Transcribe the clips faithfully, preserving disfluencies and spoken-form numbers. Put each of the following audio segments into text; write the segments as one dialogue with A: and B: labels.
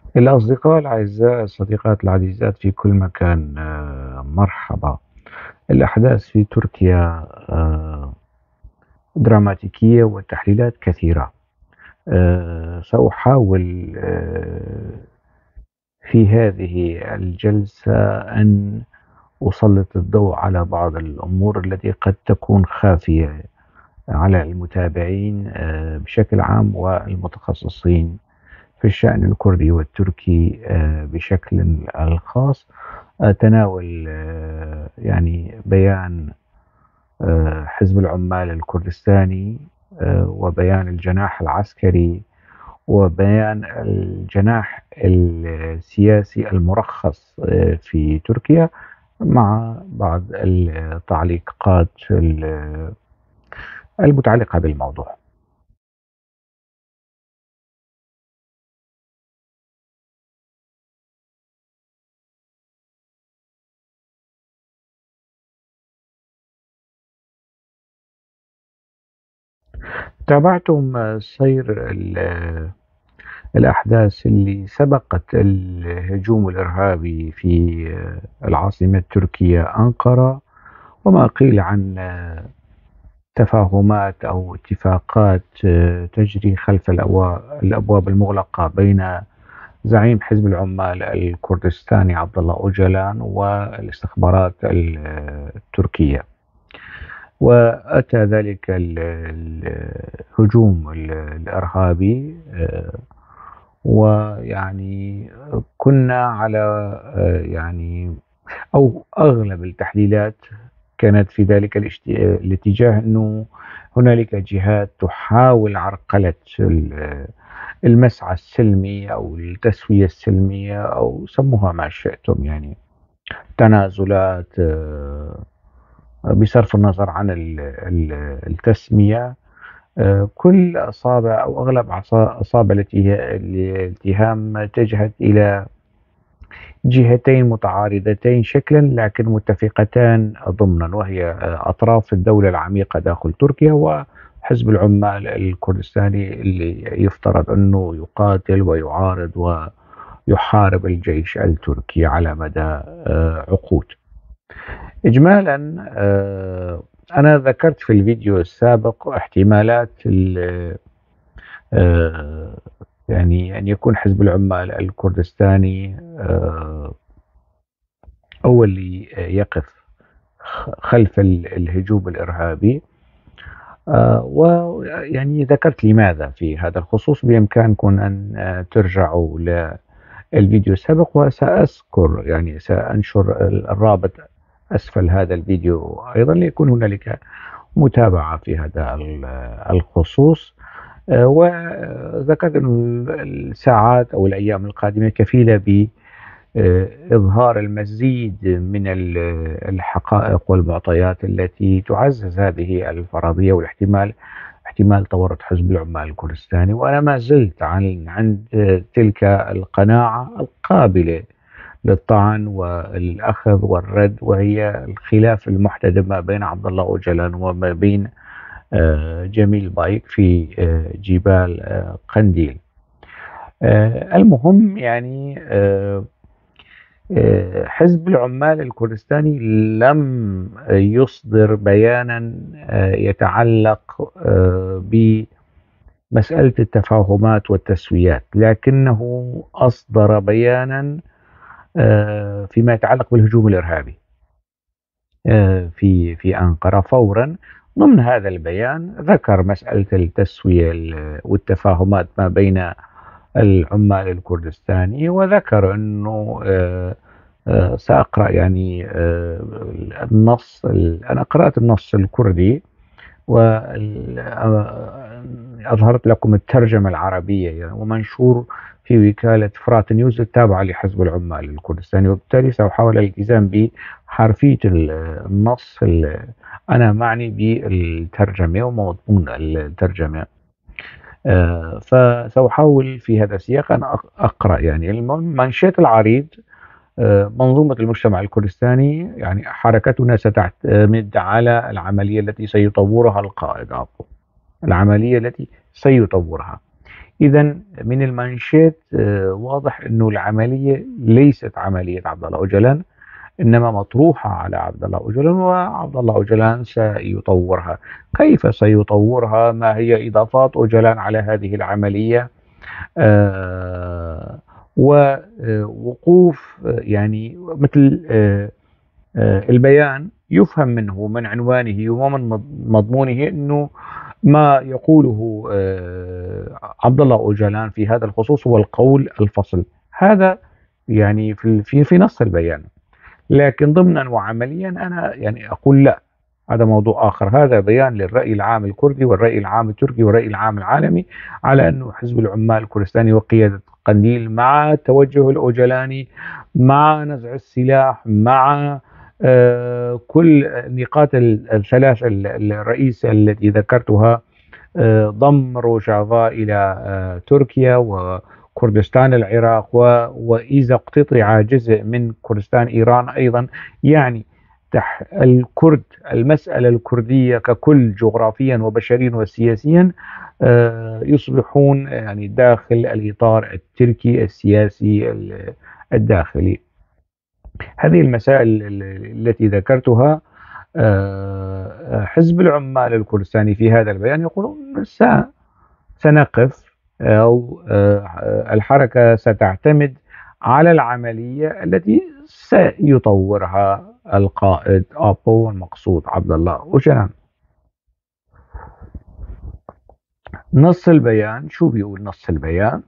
A: الأصدقاء الأعزاء، الصديقات العزيزات في كل مكان، آه، مرحبا. الأحداث في تركيا آه، دراماتيكية والتحليلات كثيرة. آه، سأحاول آه، في هذه الجلسة أن أسلط الضوء على بعض الأمور التي قد تكون خافية على المتابعين آه، بشكل عام والمتخصصين في الشأن الكردي والتركي آه، بشكل الخاص. أتناول آه، يعني بيان آه، حزب العمال الكردستاني، آه، وبيان الجناح العسكري، وبيان الجناح السياسي المرخص آه، في تركيا، مع بعض التعليقات المتعلقة بالموضوع. تابعتم آه، سير ال- الأحداث اللي سبقت الهجوم الإرهابي في آه، العاصمة التركية أنقرة، وما قيل عن آه، تفاهمات أو اتفاقات آه، تجري خلف الأوا- الأبواب المغلقة بين زعيم حزب العمال الكردستاني عبد الله أوجلان والاستخبارات ال- التركية. وأتى ذلك ال- الهجوم ال- الإرهابي، آه، ويعني كنا على آه، يعني أو أغلب التحليلات كانت في ذلك الاشت- الاتجاه أنه هنالك جهات تحاول عرقلة ال- المسعى السلمي أو التسوية السلمية، أو سموها ما شئتم، يعني تنازلات، آه، بصرف النظر عن ال- ال- التسمية. آه، كل أصابع أو أغلب عصا- أصابع الاتها- الاتهام اتجهت إلى جهتين متعارضتين شكلا لكن متفقتان ضمنا، وهي أطراف الدولة العميقة داخل تركيا وحزب العمال الكردستاني اللي يفترض أنه يقاتل ويعارض ويحارب الجيش التركي على مدى آه، عقود. إجمالا، آه، أنا ذكرت في الفيديو السابق احتمالات ال- آه، يعني أن يكون حزب العمال الكردستاني آه، هو اللي يقف خلف ال- الهجوم الإرهابي. آه، ويعني ذكرت لماذا في هذا الخصوص. بإمكانكم أن آه، ترجعوا للفيديو السابق، وسأذكر يعني سأنشر الرابط أسفل هذا الفيديو أيضا ليكون هنالك متابعة في هذا ال- الخصوص. آه، وذكرت أن الساعات أو الأيام القادمة كفيلة آه، إظهار المزيد من ال- الحقائق والمعطيات التي تعزز هذه الفرضية والاحتمال، احتمال تورط حزب العمال الكردستاني. وأنا ما زلت عن عند تلك القناعة القابلة للطعن والأخذ والرد، وهي الخلاف المحتدم ما بين عبد الله أوجلان وما بين آه، جميل بايك في آه، جبال آه، قنديل. آه، المهم يعني آه، آه، حزب العمال الكردستاني لم يصدر بيانا آه، يتعلق آه، بمسألة التفاهمات والتسويات، لكنه أصدر بيانا آه، فيما يتعلق بالهجوم الإرهابي آه، في في أنقرة. فورا ضمن هذا البيان ذكر مسألة التسوية والتفاهمات ما بين العمال الكردستاني، وذكر أنه آه، آه، سأقرأ يعني آه، النص. أنا قرأت النص الكردي وأظهرت لكم الترجمة العربية، يعني ومنشور في وكالة فرات نيوز التابعة لحزب العمال الكردستاني، وبالتالي سأحاول الالتزام بحرفية النص. أنا معني بالترجمة ومضمون الترجمة. آه، فسأحاول في هذا السياق أن أق- أقرأ يعني المهم منشط العريض. آه، منظومة المجتمع الكردستاني، يعني حركتنا ستعتمد على العملية التي سيطورها القائد عفوا العملية التي سيطورها إذا من المنشات آه، واضح أنه العملية ليست عملية عبد الله أوجلان، إنما مطروحة على عبد الله أوجلان، وعبد الله أوجلان سيطورها. كيف سيطورها؟ ما هي إضافات أوجلان على هذه العملية؟ آه، ووقوف آه، يعني مثل آه، آه، البيان يفهم منه من عنوانه ومن مضمونه أنه ما يقوله آه، عبد الله أوجلان في هذا الخصوص هو القول الفصل. هذا يعني في في في نص البيان، لكن ضمنا وعمليا أنا يعني أقول لا، هذا موضوع آخر. هذا بيان للرأي العام الكردي والرأي العام التركي والرأي العام العالمي على أنه حزب العمال الكردستاني وقيادة قنديل مع التوجه الأوجلاني، مع نزع السلاح، مع آه، كل النقاط الثلاث الرئيسة التي ذكرتها، آه، ضم روجافا إلى آه، تركيا وكردستان العراق، وإذا اقتطع جزء من كردستان إيران أيضا، يعني تح الكرد، المسألة الكردية ككل جغرافيا وبشريا وسياسيا آه، يصبحون يعني داخل الإطار التركي السياسي الداخلي. هذه المسائل التي ذكرتها، آه، حزب العمال الكردستاني في هذا البيان يقولون سنقف، أو آه، الحركة ستعتمد على العملية التي سيطورها القائد آبو، المقصود عبد الله أوجلان. نص البيان شو بيقول؟ نص البيان: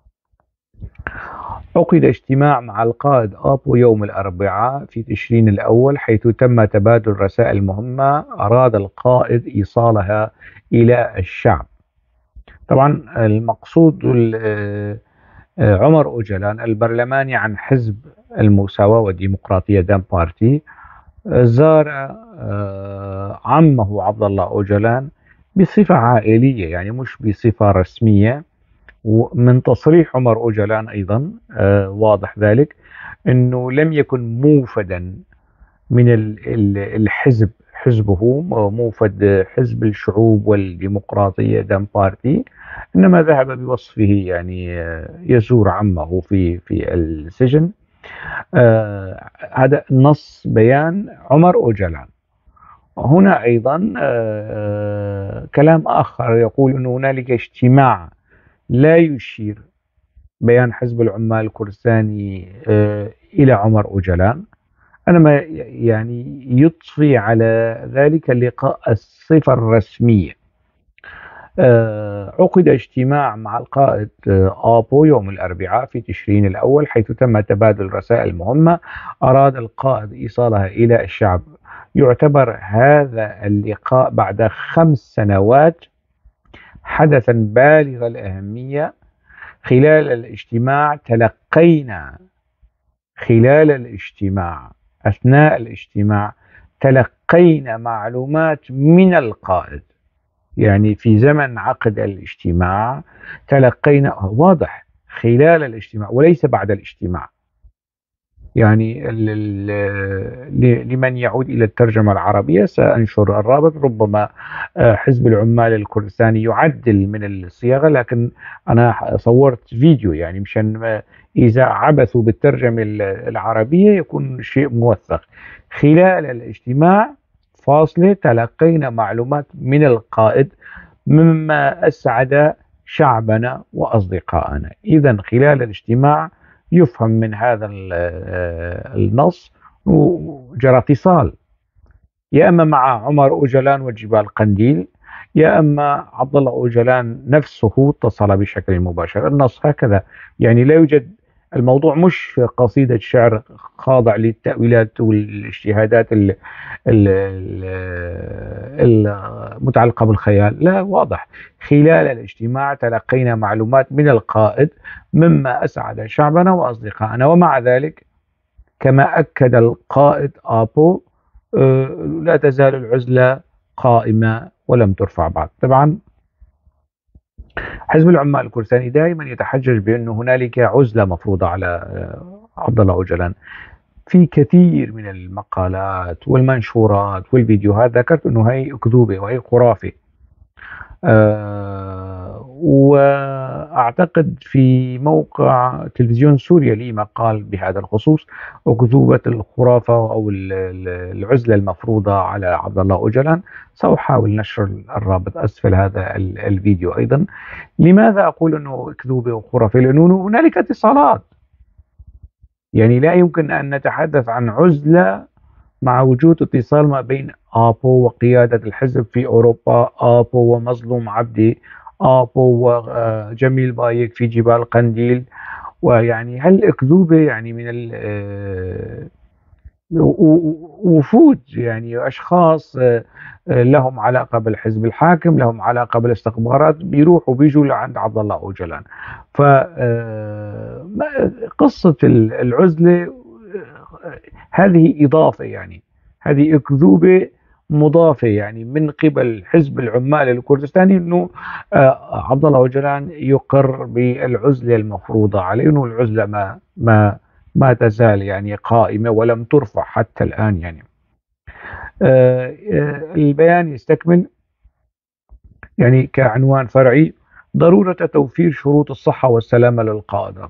A: عقد اجتماع مع القائد آبو يوم الأربعاء في تشرين الأول، حيث تم تبادل رسائل مهمة أراد القائد إيصالها إلى الشعب. طبعا المقصود عمر أوجلان البرلماني عن حزب المساواة والديمقراطية دام بارتي زار آه، عمه عبد الله أوجلان بصفة عائلية، يعني مش بصفة رسمية. ومن تصريح عمر أوجلان أيضا آه، واضح ذلك أنه لم يكن موفدا من الحزب، حزبه موفد حزب الشعوب والديمقراطية دام بارتي، إنما ذهب بوصفه يعني آه، يزور عمه في في السجن. آه، هذا نص بيان عمر أوجلان. هنا أيضا آه، كلام آخر يقول أن هنالك اجتماع لا يشير بيان حزب العمال الكردستاني آه، إلى عمر أوجلان، أنا يعني يضفي على ذلك اللقاء الصفة الرسمية. آه، عقد اجتماع مع القائد آه، آبو يوم الأربعاء في تشرين الأول، حيث تم تبادل رسائل مهمة أراد القائد إيصالها إلى الشعب. يعتبر هذا اللقاء بعد خمس سنوات حدثا بالغ الأهمية. خلال الاجتماع تلقينا خلال الاجتماع أثناء الاجتماع تلقينا معلومات من القائد، يعني في زمن عقد الاجتماع تلقينا، واضح خلال الاجتماع وليس بعد الاجتماع. يعني لمن يعود إلى الترجمة العربية سأنشر الرابط، ربما آه، حزب العمال الكردستاني يعدل من الصياغة، لكن أنا صورت فيديو يعني مشان إذا عبثوا بالترجمة العربية يكون شيء موثق. خلال الاجتماع فاصلة تلقينا معلومات من القائد مما أسعد شعبنا وأصدقائنا. إذا خلال الاجتماع يفهم من هذا النص جرى اتصال، يا اما مع عمر اوجلان وجبال قنديل، يا اما عبد الله اوجلان نفسه اتصل بشكل مباشر. النص هكذا، يعني لا يوجد، الموضوع مش قصيدة شعر خاضع للتأويلات والاجتهادات المتعلقة بالخيال، لا، واضح. خلال الاجتماع تلقينا معلومات من القائد مما أسعد شعبنا وأصدقائنا. ومع ذلك كما أكد القائد آبو آه، لا تزال العزلة قائمة ولم ترفع بعد. طبعا حزب العمال الكردستاني دائما يتحجج بأن هنالك عزلة مفروضة على آه، عبد الله أوجلان. في كثير من المقالات والمنشورات والفيديوهات ذكرت أنه هي أكذوبة وهي خرافة. آه وأعتقد في موقع تلفزيون سوريا لي مقال بهذا الخصوص، أكذوبة الخرافة أو ال- ال- العزلة المفروضة على عبد الله أوجلان. سأحاول نشر الرابط أسفل هذا ال- الفيديو أيضا. لماذا أقول أنه أكذوبة وخرافة؟ لأنه هنالك اتصالات. يعني لا يمكن أن نتحدث عن عزلة مع وجود اتصال ما بين آبو وقيادة الحزب في أوروبا، آبو ومظلوم عبدي، آبو وجميل بايك في جبال قنديل. ويعني هل أكذوبة يعني من ال- آه، و- و- وفود يعني أشخاص آه، آه، لهم علاقة بالحزب الحاكم، لهم علاقة بالاستخبارات، بيروحوا بيجوا لعند عبد الله أوجلان. فقصة العزلة آه، هذه إضافة، يعني هذه أكذوبة مضافة يعني من قبل حزب العمال الكردستاني، أنه آه، عبد الله أوجلان يقر بالعزلة المفروضة عليه، أنه العزلة ما ما ما تزال يعني قائمة ولم ترفع حتى الآن يعني. آه، آه، البيان يستكمل يعني كعنوان فرعي: ضرورة توفير شروط الصحة والسلامة للقادة.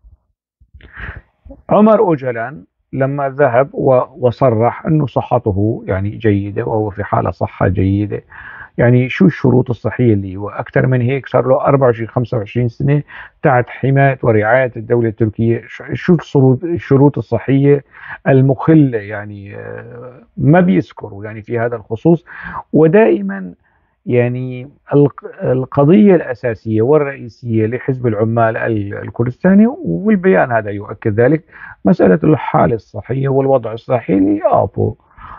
A: عمر أوجلان لما ذهب و- وصرح أنه صحته يعني جيدة وهو في حالة صحة جيدة، يعني شو الشروط الصحية اللي وأكثر من هيك صار له أربعة وعشرين خمسة وعشرين سنة تحت حماية ورعاية الدولة التركية، ش- شو الشروط الشروط الصحية المخلة؟ يعني آه، ما بيذكروا يعني في هذا الخصوص. ودائما يعني الق- القضية الأساسية والرئيسية لحزب العمال ال- الكردستاني، والبيان هذا يؤكد ذلك، مسألة الحالة الصحية والوضع الصحي لآبو.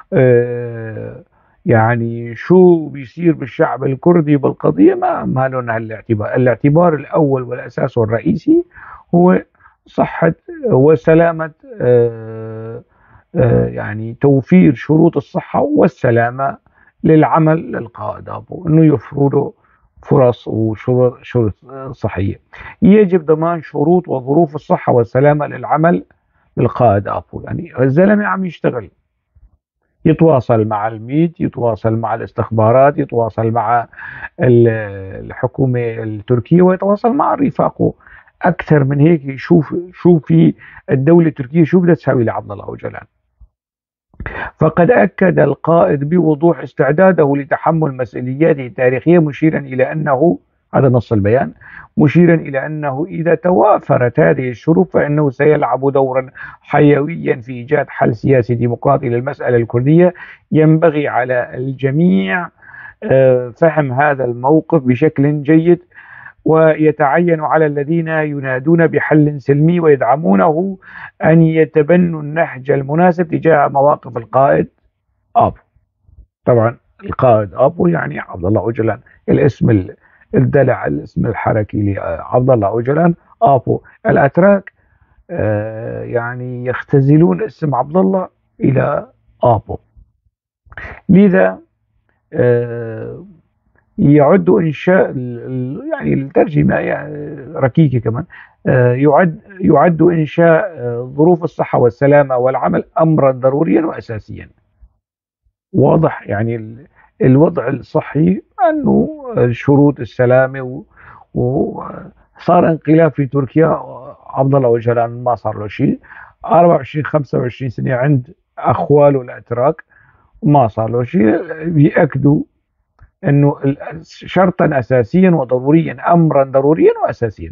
A: آه، يعني شو بيصير بالشعب الكردي بالقضية ما ما لهم هالاعتبار. الاعتبار الأول والأساس والرئيسي هو صحة وسلامة، آه، آه، يعني توفير شروط الصحة والسلامة للعمل للقائد أبو، أنه يوفروا فرص وشروط شروط صحية. يجب ضمان شروط وظروف الصحة والسلامة للعمل للقائد أبو. يعني الزلمة عم يشتغل، يتواصل مع الميد، يتواصل مع الاستخبارات، يتواصل مع ال- الحكومة التركية، ويتواصل مع رفاقه. أكثر من هيك يشوف شو في الدولة التركية شو بدها تساوي لعبد الله أوجلان. فقد أكد القائد بوضوح استعداده لتحمل مسؤولياته التاريخية، مشيرا إلى أنه، هذا نص البيان، مشيرا إلى أنه إذا توافرت هذه الشروط فإنه سيلعب دورا حيويا في إيجاد حل سياسي ديمقراطي للمسألة الكردية. ينبغي على الجميع آه، فهم هذا الموقف بشكل جيد، ويتعين على الذين ينادون بحل سلمي ويدعمونه أن يتبنوا النهج المناسب تجاه مواقف القائد آبو. طبعا القائد آبو يعني عبد الله أوجلان، الاسم ال- الدلع، الاسم الحركي لعبد الله أوجلان آبو. الأتراك آه، يعني يختزلون اسم عبد الله إلى آبو. لذا آه، يعد إنشاء يعني الترجمة يعني ركيكة كمان، آه، يعد يعد إنشاء آه، ظروف الصحة والسلامة والعمل أمرا ضروريا وأساسيا. واضح يعني ال- الوضع الصحي أنه شروط السلامة، وصار انقلاب في تركيا. عبد الله أوجلان ما صار له شيء، أربعة وعشرين خمسة وعشرين سنة عند أخواله الأتراك ما صار له شيء. بيأكدوا انه شرطا اساسيا وضروريا، امرا ضروريا واساسيا،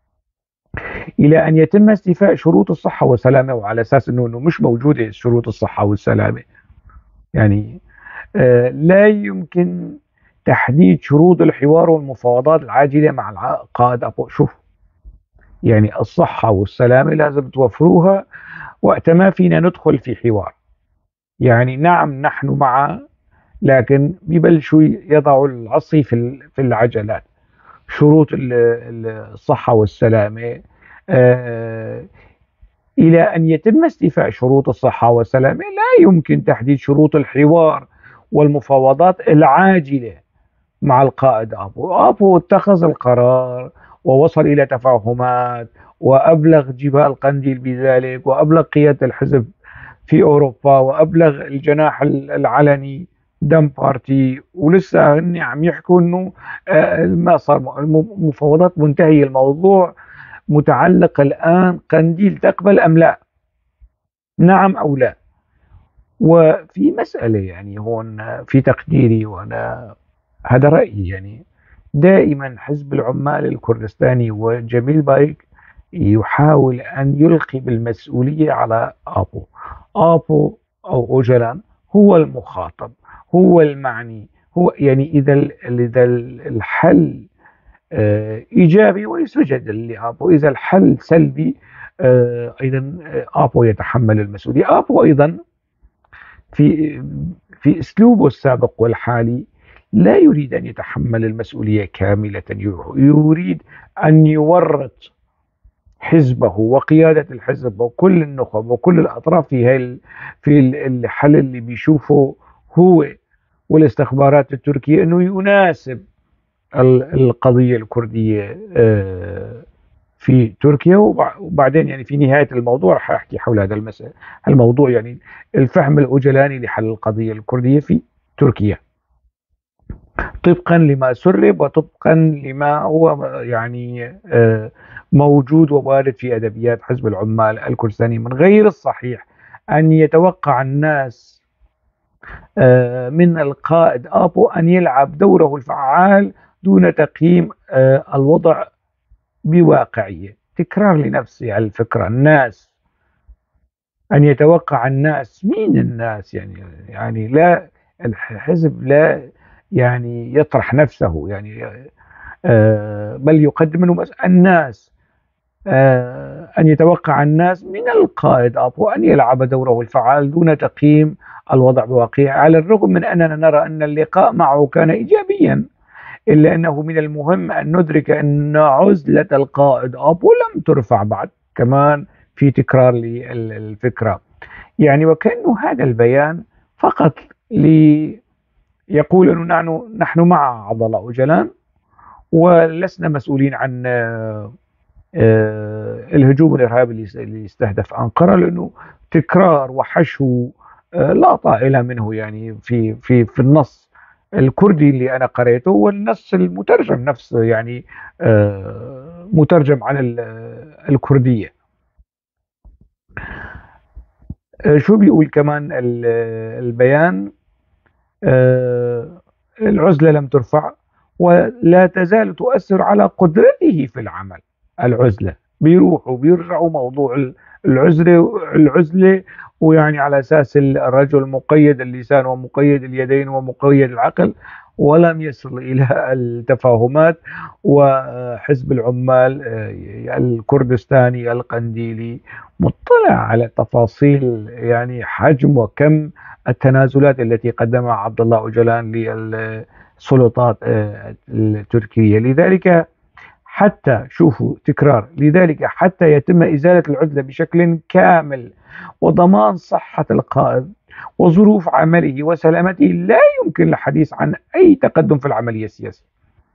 A: الى ان يتم استيفاء شروط الصحه والسلامه. وعلى اساس انه إنه مش موجوده شروط الصحه والسلامه، يعني آه لا يمكن تحديد شروط الحوار والمفاوضات العاجله مع القائد أبو. شوف يعني الصحه والسلامه لازم توفروها وقت ما فينا ندخل في حوار. يعني نعم نحن مع، لكن ببلشوا يضعوا العصي في في العجلات. شروط الصحة والسلامة آه، إلى أن يتم استيفاء شروط الصحة والسلامة لا يمكن تحديد شروط الحوار والمفاوضات العاجلة مع القائد أبو. أبو اتخذ القرار ووصل إلى تفاهمات، وأبلغ جبال قنديل بذلك، وأبلغ قيادة الحزب في أوروبا، وأبلغ الجناح العلني دم بارتي، ولسه هن عم يحكوا انه آه، ما صار المفاوضات منتهية، الموضوع متعلق الآن قنديل تقبل أم لا، نعم أو لا. وفي مسألة يعني هون في تقديري، وأنا هذا رأيي يعني، دائما حزب العمال الكردستاني وجميل بايك يحاول أن يلقي بالمسؤولية على آبو. آبو أو أوجلان هو المخاطب، هو المعني، هو يعني إذا إذا الحل آه، إيجابي ويسجد لآبو، إذا الحل سلبي آه، أيضا آه، آبو يتحمل المسؤولية. آبو أيضا في في أسلوبه السابق والحالي لا يريد أن يتحمل المسؤولية كاملة، يريد أن يورط حزبه وقيادة الحزب وكل النخب وكل الأطراف في هاي في الحل اللي بيشوفه هو والاستخبارات التركية أنه يناسب القضية الكردية آه، في تركيا. وبعدين يعني في نهاية الموضوع راح أحكي حول هذا المسألة الموضوع، يعني الفهم الأوجلاني لحل القضية الكردية في تركيا طبقا لما سرب وطبقا لما هو يعني آه، موجود ووارد في أدبيات حزب العمال الكردستاني. من غير الصحيح أن يتوقع الناس آه، من القائد آبو أن يلعب دوره الفعال دون تقييم آه، الوضع بواقعية. تكرار لنفسي الفكرة، الناس أن يتوقع الناس، مين الناس يعني؟ يعني لا، الحزب لا يعني يطرح نفسه يعني آه، بل يقدم له الناس آه، أن يتوقع الناس من القائد أبو أن يلعب دوره الفعال دون تقييم الوضع بواقعه، على الرغم من أننا نرى أن اللقاء معه كان إيجابيا، إلا أنه من المهم أن ندرك أن عزلة القائد أبو لم ترفع بعد. كمان في تكرار للفكرة يعني، وكأنه هذا البيان فقط ليقول أنه نحن نحن مع عبد الله أوجلان ولسنا مسؤولين عن آه، الهجوم الإرهابي اللي استهدف أنقرة، لأنه تكرار وحشو آه، لا طائل منه يعني في في في النص الكردي اللي أنا قرأته، والنص المترجم نفسه يعني آه، مترجم على الكردية. آه، شو بيقول كمان البيان؟ آه، العزلة لم ترفع ولا تزال تؤثر على قدرته في العمل. العزلة بيروحوا وبيرجعوا موضوع العزلة العزلة ويعني على أساس الرجل مقيد اللسان ومقيد اليدين ومقيد العقل، ولم يصل إلى التفاهمات. وحزب العمال آه، الكردستاني القنديلي مطلع على تفاصيل يعني حجم وكم التنازلات التي قدمها عبد الله أوجلان للسلطات آه، التركية. لذلك حتى شوفوا تكرار، لذلك حتى يتم إزالة العزلة بشكل كامل وضمان صحة القائد وظروف عمله وسلامته، لا يمكن الحديث عن أي تقدم في العملية السياسية.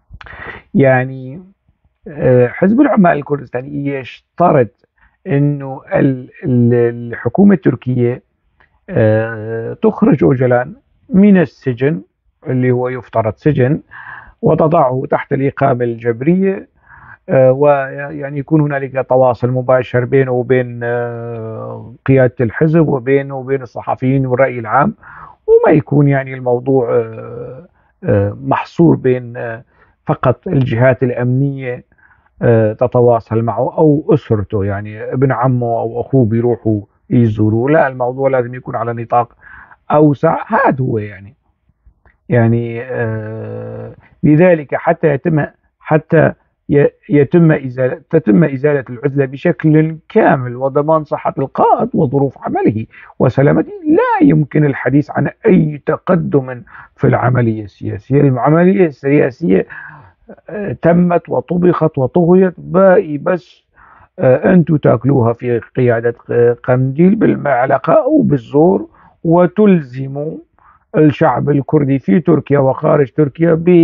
A: يعني آه، حزب العمال الكردستاني يشترط أنه الحكومة التركية آه، تخرج أوجلان من السجن اللي هو يفترض سجن وتضعه تحت الإقامة الجبرية، آه، ويعني يكون هنالك تواصل مباشر بينه وبين آه، قيادة الحزب وبينه وبين الصحفيين والرأي العام، وما يكون يعني الموضوع آه، محصور بين فقط الجهات الأمنية تتواصل معه أو أسرته، يعني ابن عمه أو أخوه بيروحوا يزوروه. لا، الموضوع لازم يكون على نطاق أوسع. هذا هو يعني يعني آه لذلك حتى يتم حتى يتم إزالة تتم إزالة العزلة بشكل كامل وضمان صحة القائد وظروف عمله وسلامته، لا يمكن الحديث عن أي تقدم في العملية السياسية. العملية السياسية آه تمت وطبخت وطهيت، باقي بس آه أنتم تاكلوها في قيادة قنديل بالمعلقة أو بالزور، وتلزموا الشعب الكردي في تركيا وخارج تركيا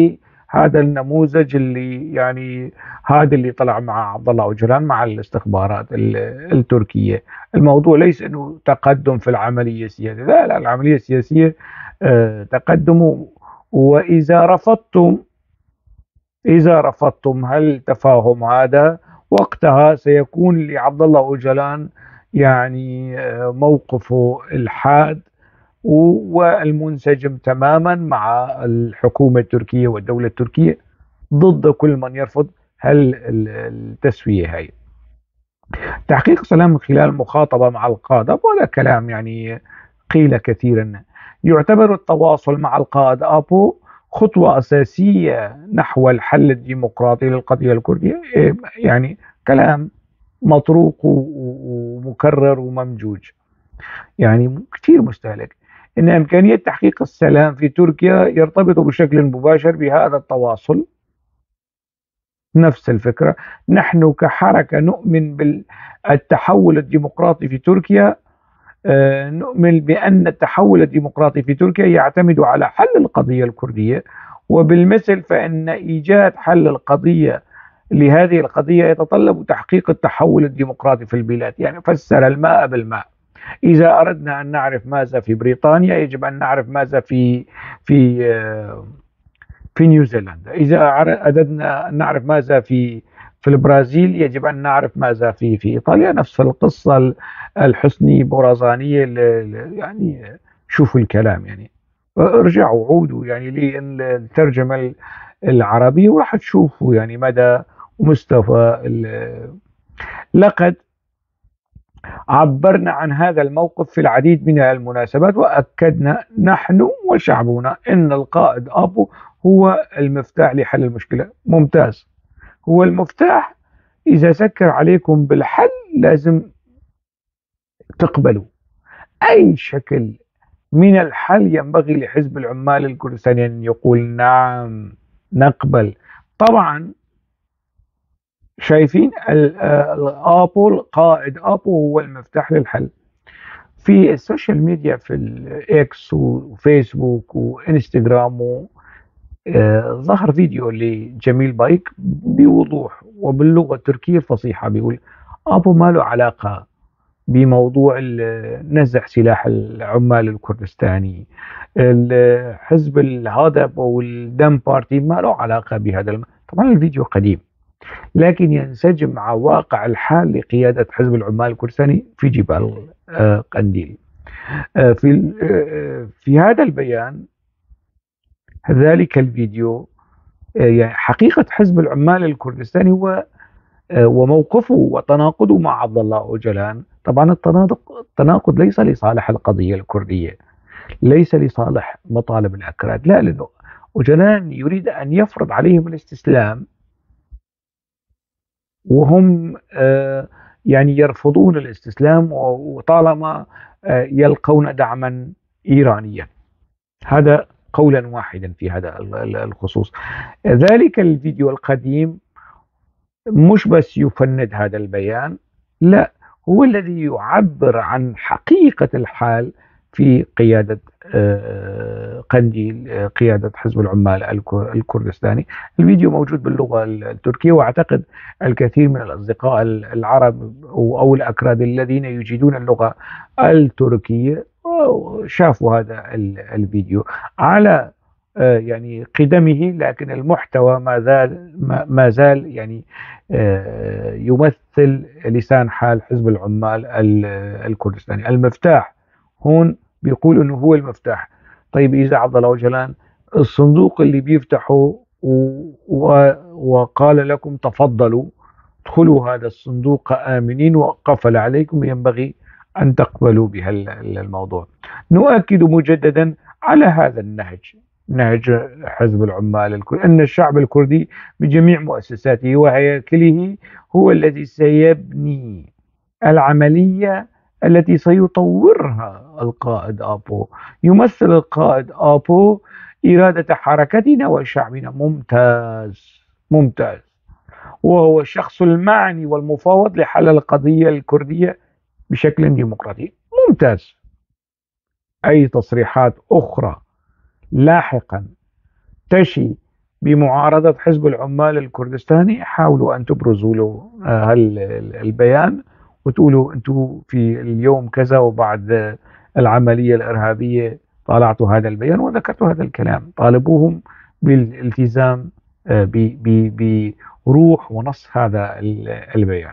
A: هذا النموذج اللي يعني هذا اللي طلع مع عبد الله أوجلان مع الاستخبارات ال- التركية. الموضوع ليس أنه تقدم في العملية السياسية، لا لا، العملية السياسية آه، تقدم. وإذا رفضتم إذا رفضتم هالتفاهم هذا، وقتها سيكون لعبد الله أوجلان يعني آه، موقفه الحاد والمنسجم تماما مع الحكومة التركية والدولة التركية ضد كل من يرفض هل التسوية هاي. تحقيق سلام من خلال مخاطبة مع القادة، وهذا كلام يعني قيل كثيرا. يعتبر التواصل مع القائد أبو خطوة أساسية نحو الحل الديمقراطي للقضية الكردية. إيه، يعني كلام مطروق ومكرر وممجوج، يعني كثير مستهلك. إن إمكانية تحقيق السلام في تركيا يرتبط بشكل مباشر بهذا التواصل. نفس الفكرة، نحن كحركة نؤمن بالتحول الديمقراطي في تركيا. آه، نؤمن بأن التحول الديمقراطي في تركيا يعتمد على حل القضية الكردية، وبالمثل فإن إيجاد حل القضية لهذه القضية يتطلب تحقيق التحول الديمقراطي في البلاد. يعني فسر الماء بالماء. إذا أردنا أن نعرف ماذا في بريطانيا يجب أن نعرف ماذا في في آه، في نيوزيلندا. إذا أردنا أن نعرف ماذا في في البرازيل يجب أن نعرف ماذا في في إيطاليا. نفس القصة الحسني بورزانية. يعني شوفوا الكلام، يعني ارجعوا عودوا يعني للترجمة العربية وراح تشوفوا يعني مدى مستوى. لقد عبرنا عن هذا الموقف في العديد من المناسبات، وأكدنا نحن وشعبنا أن القائد أبو هو المفتاح لحل المشكلة. ممتاز، هو المفتاح. إذا سكر عليكم بالحل لازم تقبلوا أي شكل من الحل. ينبغي لحزب العمال الكردستاني أن يقول نعم نقبل. طبعا شايفين الابو القائد ابو هو المفتاح للحل. في السوشيال ميديا، في الاكس وفيسبوك وانستغرام، آه، ظهر فيديو لجميل بايك بوضوح وباللغة التركية الفصيحة بيقول أبو ما له علاقة بموضوع نزع سلاح العمال الكردستاني. حزب الهدف أو الدم بارتي ما له علاقة بهذا الم... طبعا الفيديو قديم، لكن ينسجم مع واقع الحال لقيادة حزب العمال الكردستاني في جبال آه، قنديل. آه، في آه، في هذا البيان، ذلك الفيديو، آه، يعني حقيقة حزب العمال الكردستاني هو آه، وموقفه وتناقضه مع عبد الله أوجلان. طبعا التناقض التناقض ليس لصالح القضية الكردية، ليس لصالح مطالب الأكراد، لا، لأنه أوجلان يريد أن يفرض عليهم الاستسلام، وهم آه، يعني يرفضون الاستسلام وطالما آه، يلقون دعما إيرانيا. هذا قولا واحدا في هذا الخصوص. ذلك الفيديو القديم مش بس يفند هذا البيان، لا، هو الذي يعبر عن حقيقة الحال في قيادة آه، قنديل، آه، قيادة حزب العمال الكردستاني. الفيديو موجود باللغة التركية، وأعتقد الكثير من الأصدقاء العرب أو الأكراد الذين يجيدون اللغة التركية شافوا هذا الفيديو على آه، يعني قدمه، لكن المحتوى ما زال ما زال يعني آه، يمثل لسان حال حزب العمال الكردستاني. المفتاح هون بيقول انه هو المفتاح. طيب اذا عبد الله أوجلان الصندوق اللي بيفتحه وقال لكم تفضلوا ادخلوا هذا الصندوق آمنين وقفل عليكم، ينبغي أن تقبلوا بهذا الموضوع. نؤكد مجددا على هذا النهج، نهج حزب العمال الكردي، أن الشعب الكردي بجميع مؤسساته وهياكله هو الذي سيبني العملية التي سيطورها القائد آبو. يمثل القائد آبو إرادة حركتنا وشعبنا. ممتاز ممتاز. وهو الشخص المعني والمفاوض لحل القضية الكردية بشكل ديمقراطي. ممتاز. أي تصريحات أخرى لاحقا تشي بمعارضة حزب العمال الكردستاني، حاولوا أن تبرزوا له آه، هال- البيان، وتقولوا أنتم في اليوم كذا وبعد آه، العملية الإرهابية طالعتوا هذا البيان وذكرتوا هذا الكلام. طالبوهم بالالتزام آه، ب- ب- بروح ونص هذا ال- البيان.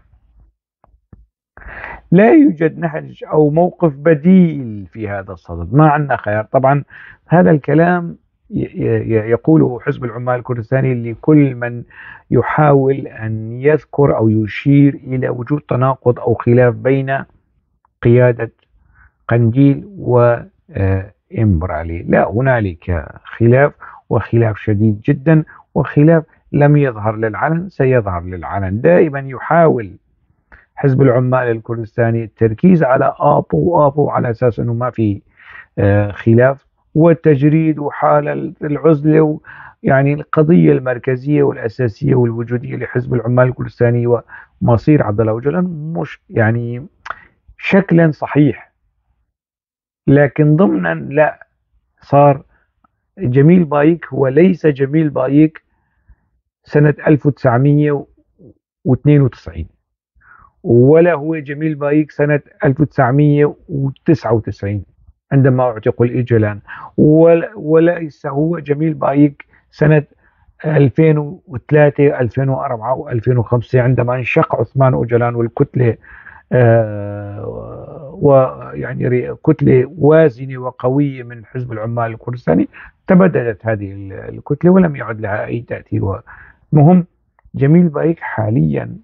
A: لا يوجد نهج أو موقف بديل في هذا الصدد، ما عندنا خيار. طبعا هذا الكلام ي- ي- يقوله حزب العمال الكردستاني لكل من يحاول أن يذكر أو يشير إلى وجود تناقض أو خلاف بين قيادة قنديل وإمبرالي. لا، هنالك خلاف، وخلاف شديد جدا، وخلاف لم يظهر للعلن، سيظهر للعلن. دائما يحاول حزب العمال الكردستاني التركيز على آبو وآبو على أساس أنه ما في آه، خلاف، والتجريد وحالة العزلة، يعني القضية المركزية والأساسية والوجودية لحزب العمال الكردستاني ومصير عبد الله أوجلان مش يعني شكلا صحيح، لكن ضمنا لا. صار جميل بايك هو ليس جميل بايك سنة ألف وتسعمئة واثنين وتسعين، ولا هو جميل بايك سنة ألف وتسعمئة وتسعة وتسعين عندما اعتقل إيجلان، ولا وليس هو جميل بايك سنة ألفين وثلاثة ألفين وأربعة و2005 عندما انشق عثمان أوجلان والكتلة آه ويعني كتلة وازنة وقوية من حزب العمال الكردستاني، تبددت هذه الكتلة ولم يعد لها أي تأثير. مهم جميل بايك حاليا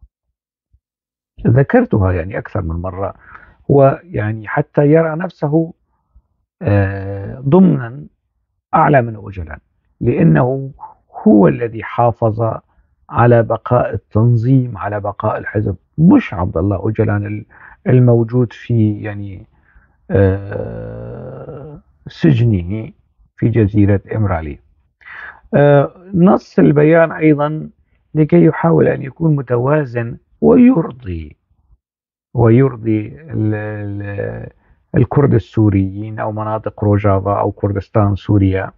A: ذكرتها يعني أكثر من مرة، ويعني حتى يرى نفسه آه، ضمنا أعلى من أوجلان، لأنه هو الذي حافظ على بقاء التنظيم، على بقاء الحزب، مش عبد الله أوجلان الموجود في يعني آه، سجنه في جزيرة إمرالي. آه، نص البيان أيضا لكي يحاول أن يكون متوازن ويرضي ويرضي ال- ال- الكرد السوريين أو مناطق روجافا أو كردستان سوريا،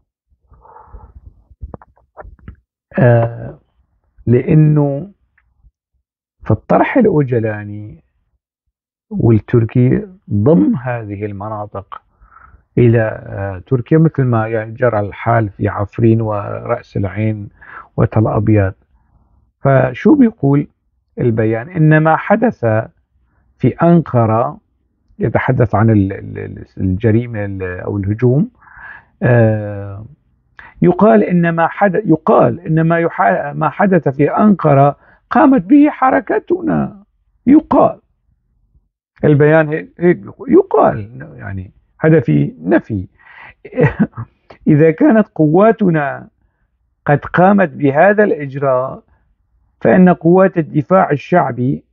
A: آه، لأنه في الطرح الأوجلاني والتركي ضم هذه المناطق إلى آه، تركيا، مثل ما يعني جرى الحال في عفرين ورأس العين وتل أبيض. فشو بيقول البيان؟ إن ما حدث في أنقرة، يتحدث عن ال- ال- الجريمة ال- أو الهجوم، آه، يقال إن ما حدث يقال إن ما يح- ما حدث في أنقرة قامت به حركتنا. يقال البيان هيك هيك بيقول. يقال يعني هذا في نفي. إذا كانت قواتنا قد قامت بهذا الإجراء، فإن قوات الدفاع الشعبي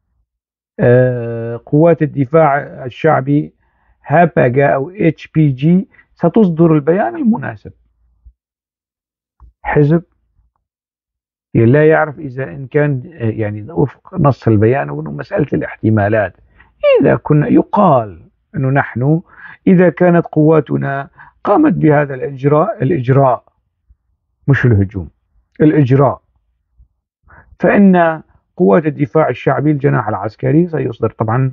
A: آه، قوات الدفاع الشعبي هاباجا أو اتش بي جي ستصدر البيان المناسب. حزب لا يعرف إذا إن كان يعني وفق نص البيان، وأنه مسألة الاحتمالات. إذا كنا يقال أنه نحن إذا كانت قواتنا قامت بهذا الإجراء الإجراء مش الهجوم، الإجراء، فإن قوات الدفاع الشعبي الجناح العسكري سيصدر. طبعا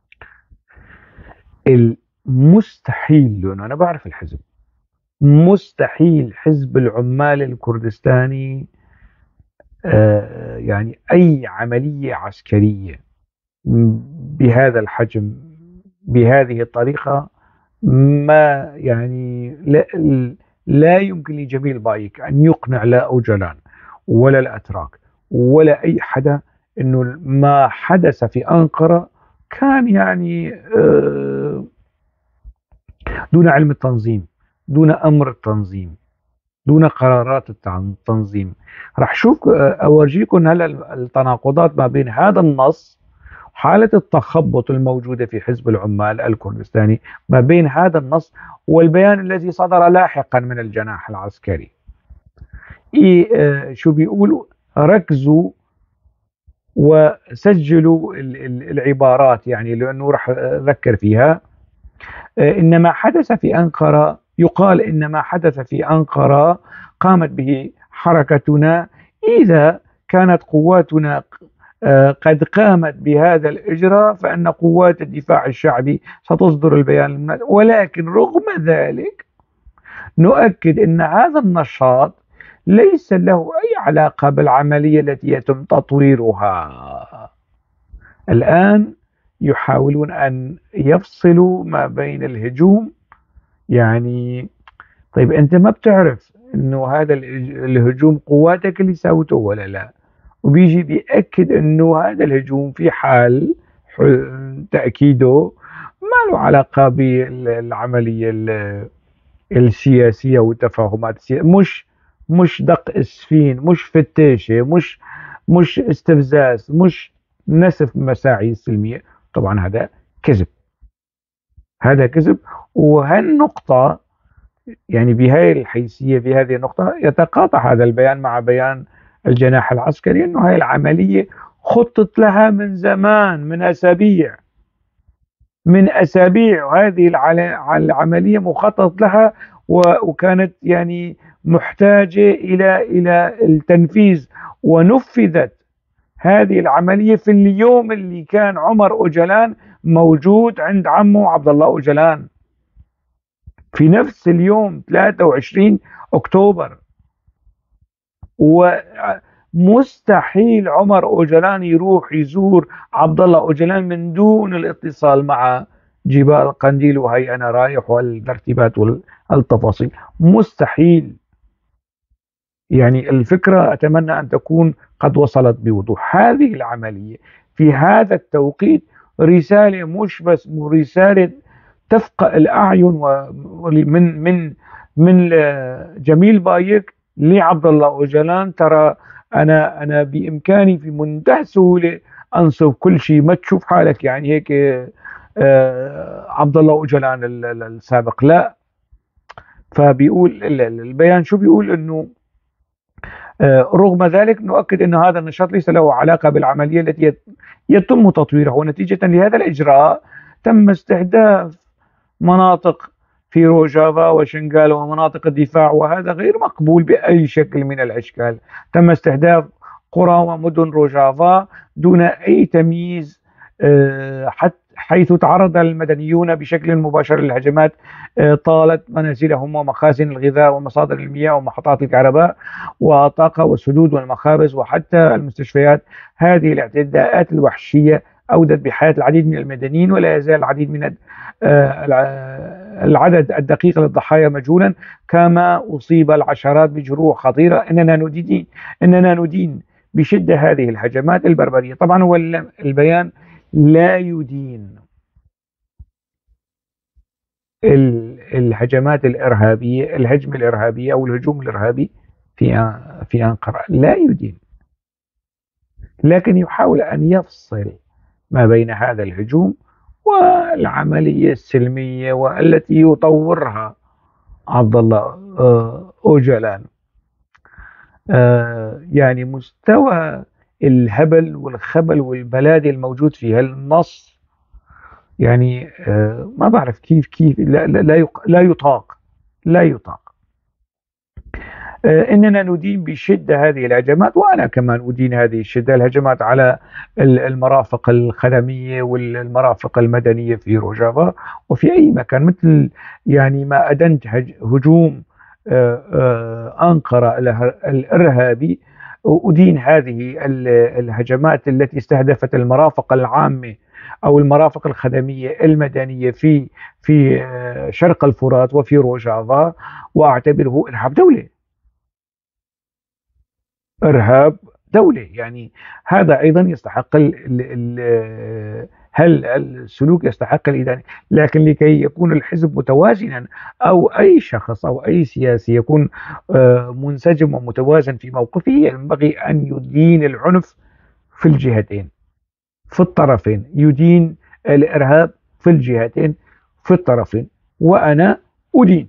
A: المستحيل، لأنه أنا بعرف الحزب، مستحيل حزب العمال الكردستاني آه، يعني أي عملية عسكرية بهذا الحجم بهذه الطريقة، ما يعني لا, لا يمكن لجميل بايك أن يقنع لا أوجلان ولا الأتراك ولا أي حدا أنه ما حدث في أنقرة كان يعني آه، دون علم التنظيم، دون أمر التنظيم، دون قرارات التنظيم. راح شوف أورجيكم هلا التناقضات ما بين هذا النص، حالة التخبط الموجودة في حزب العمال الكردستاني، ما بين هذا النص والبيان الذي صدر لاحقا من الجناح العسكري. إيه آه شو بيقولوا؟ ركزوا وسجلوا العبارات، يعني لأنه راح أذكر فيها. آه إن ما حدث في أنقرة، يقال إن ما حدث في أنقرة قامت به حركتنا إذا كانت قواتنا آه، قد قامت بهذا الإجراء، فإن قوات الدفاع الشعبي ستصدر البيان المناسب. ولكن رغم ذلك نؤكد أن هذا النشاط ليس له أي علاقة بالعملية التي يتم تطويرها. الآن يحاولون أن يفصلوا ما بين الهجوم، يعني طيب أنت ما بتعرف أنه هذا الهجوم قواتك اللي سوته ولا لا، وبيجي بيأكد أنه هذا الهجوم في حال تأكيده ما له علاقة بالعملية السياسية والتفاهمات السياسية، مش مش دق اسفين، مش فتاشة، مش مش استفزاز، مش نسف مساعي السلمية. طبعا هذا كذب، هذا كذب. وهالنقطة يعني بهذه الحيثية، بهذه النقطة يتقاطع هذا البيان مع بيان الجناح العسكري أنه هذه العملية خطط لها من زمان، من أسابيع من أسابيع وهذه العملية مخطط لها وكانت يعني محتاجة إلى إلى التنفيذ، ونفذت هذه العملية في اليوم اللي كان عمر أوجلان موجود عند عمه عبد الله أوجلان، في نفس اليوم ثلاثة وعشرين أكتوبر. ومستحيل عمر أوجلان يروح يزور عبد الله أوجلان من دون الاتصال مع جبال قنديل وهي أنا رايح والترتيبات والتفاصيل، مستحيل. يعني الفكرة أتمنى أن تكون قد وصلت بوضوح. هذه العملية في هذا التوقيت رسالة، مش بس رسالة تفقأ الأعين ومن من من جميل بايك لعبد الله أوجلان، ترى أنا أنا بإمكاني في منتهى السهولة أنصف كل شيء، ما تشوف حالك يعني هيك آه عبد الله أوجلان السابق، لا. فبيقول البيان شو بيقول؟ إنه آه رغم ذلك نؤكد أن هذا النشاط ليس له علاقة بالعملية التي يتم تطويرها، ونتيجة لهذا الإجراء تم استهداف مناطق في روجافا وشنغال ومناطق الدفاع، وهذا غير مقبول بأي شكل من الأشكال. تم استهداف قرى ومدن روجافا دون أي تمييز، حيث تعرض المدنيون بشكل مباشر للهجمات طالت منازلهم ومخازن الغذاء ومصادر المياه ومحطات الكهرباء والطاقة والسدود والمخابز وحتى المستشفيات. هذه الاعتداءات الوحشية أودت بحياة العديد من المدنيين، ولا يزال العديد من العدد الدقيق للضحايا مجهولا، كما أصيب العشرات بجروح خطيرة. إننا ندين إننا ندين بشدة هذه الهجمات البربرية. طبعا هو البيان لا يدين الهجمات الإرهابية، الهجمة الإرهابية أو الهجوم الإرهابي في في أنقرة، لا يدين، لكن يحاول أن يفصل ما بين هذا الهجوم والعملية السلمية والتي يطورها عبد الله أوجلان. يعني مستوى الهبل والخبل والبلاد الموجود في هالنص، يعني ما بعرف كيف كيف لا لا لا يطاق لا يطاق. إننا ندين بشدة هذه الهجمات، وأنا كمان أدين هذه الشدة الهجمات على المرافق الخدمية والمرافق المدنية في روجافا وفي أي مكان، مثل يعني ما أدنت هجوم أنقرة الإرهابي. أدين هذه الهجمات التي استهدفت المرافق العامة أو المرافق الخدمية المدنية في في شرق الفرات وفي روجافا، وأعتبره إرهاب دولي، إرهاب دولي. يعني هذا أيضا يستحق ال ال هل السلوك يستحق الإدانة، لكن لكي يكون الحزب متوازنا أو أي شخص أو أي سياسي يكون منسجم ومتوازن في موقفه، ينبغي أن يدين العنف في الجهتين، في الطرفين، يدين الإرهاب في الجهتين في الطرفين. وأنا أدين،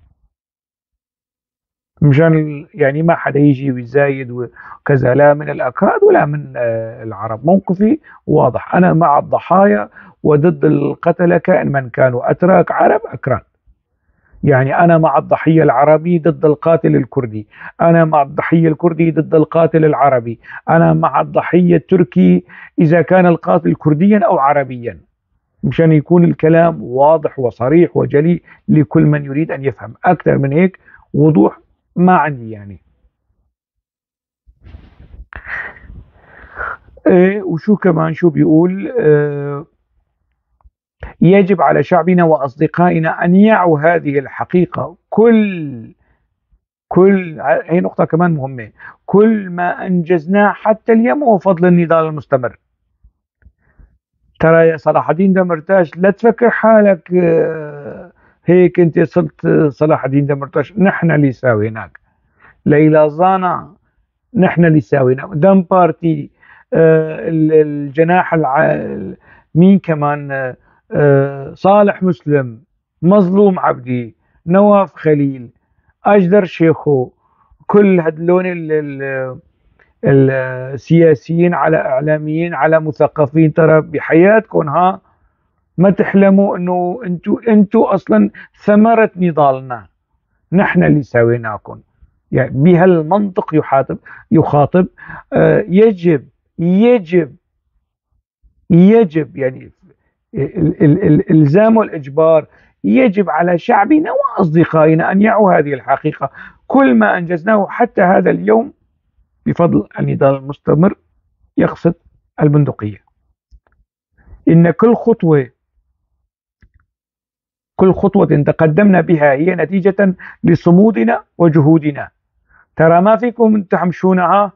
A: مشان يعني ما حدا يجي ويزايد وكذا، لا من الأكراد ولا من العرب. موقفي واضح، أنا مع الضحايا وضد القتلة كائن من كانوا، أتراك عرب أكراد. يعني أنا مع الضحية العربي ضد القاتل الكردي، أنا مع الضحية الكردي ضد القاتل العربي، أنا مع الضحية التركي إذا كان القاتل كرديا أو عربيا، مشان يكون الكلام واضح وصريح وجلي لكل من يريد أن يفهم. أكثر من هيك وضوح ما عندي يعني. إيه وشو كمان شو بيقول؟ آه يجب على شعبنا وأصدقائنا أن يعوا هذه الحقيقة. كل كل هي نقطة كمان مهمة. كل ما أنجزناه حتى اليوم هو فضل النضال المستمر. ترى يا صلاح الدين دمرتاش لا تفكر حالك آه، هيك انت صرت صلاح الدين دمرتاش، نحن اللي ساويناك. ليلى زانا نحن اللي ساويناك. دم بارتي، آه، الجناح الع... مين كمان، آه، آه، صالح مسلم، مظلوم عبدي، نواف خليل، أجدر شيخو، كل هدلون ال- ال- السياسيين على إعلاميين على مثقفين، ترى بحياتكم ها ما تحلموا انه انتوا انتوا اصلا ثمرة نضالنا، نحن اللي سويناكم. يعني بهالمنطق يخاطب يخاطب آه يجب يجب يجب يعني ال- ال- ال- الالزام والاجبار يجب على شعبنا واصدقائنا ان يعوا هذه الحقيقة. كل ما انجزناه حتى هذا اليوم بفضل النضال المستمر يقصد البندقية. إن كل خطوة كل خطوة تقدمنا بها هي نتيجة لصمودنا وجهودنا. ترى ما فيكم تحمشونها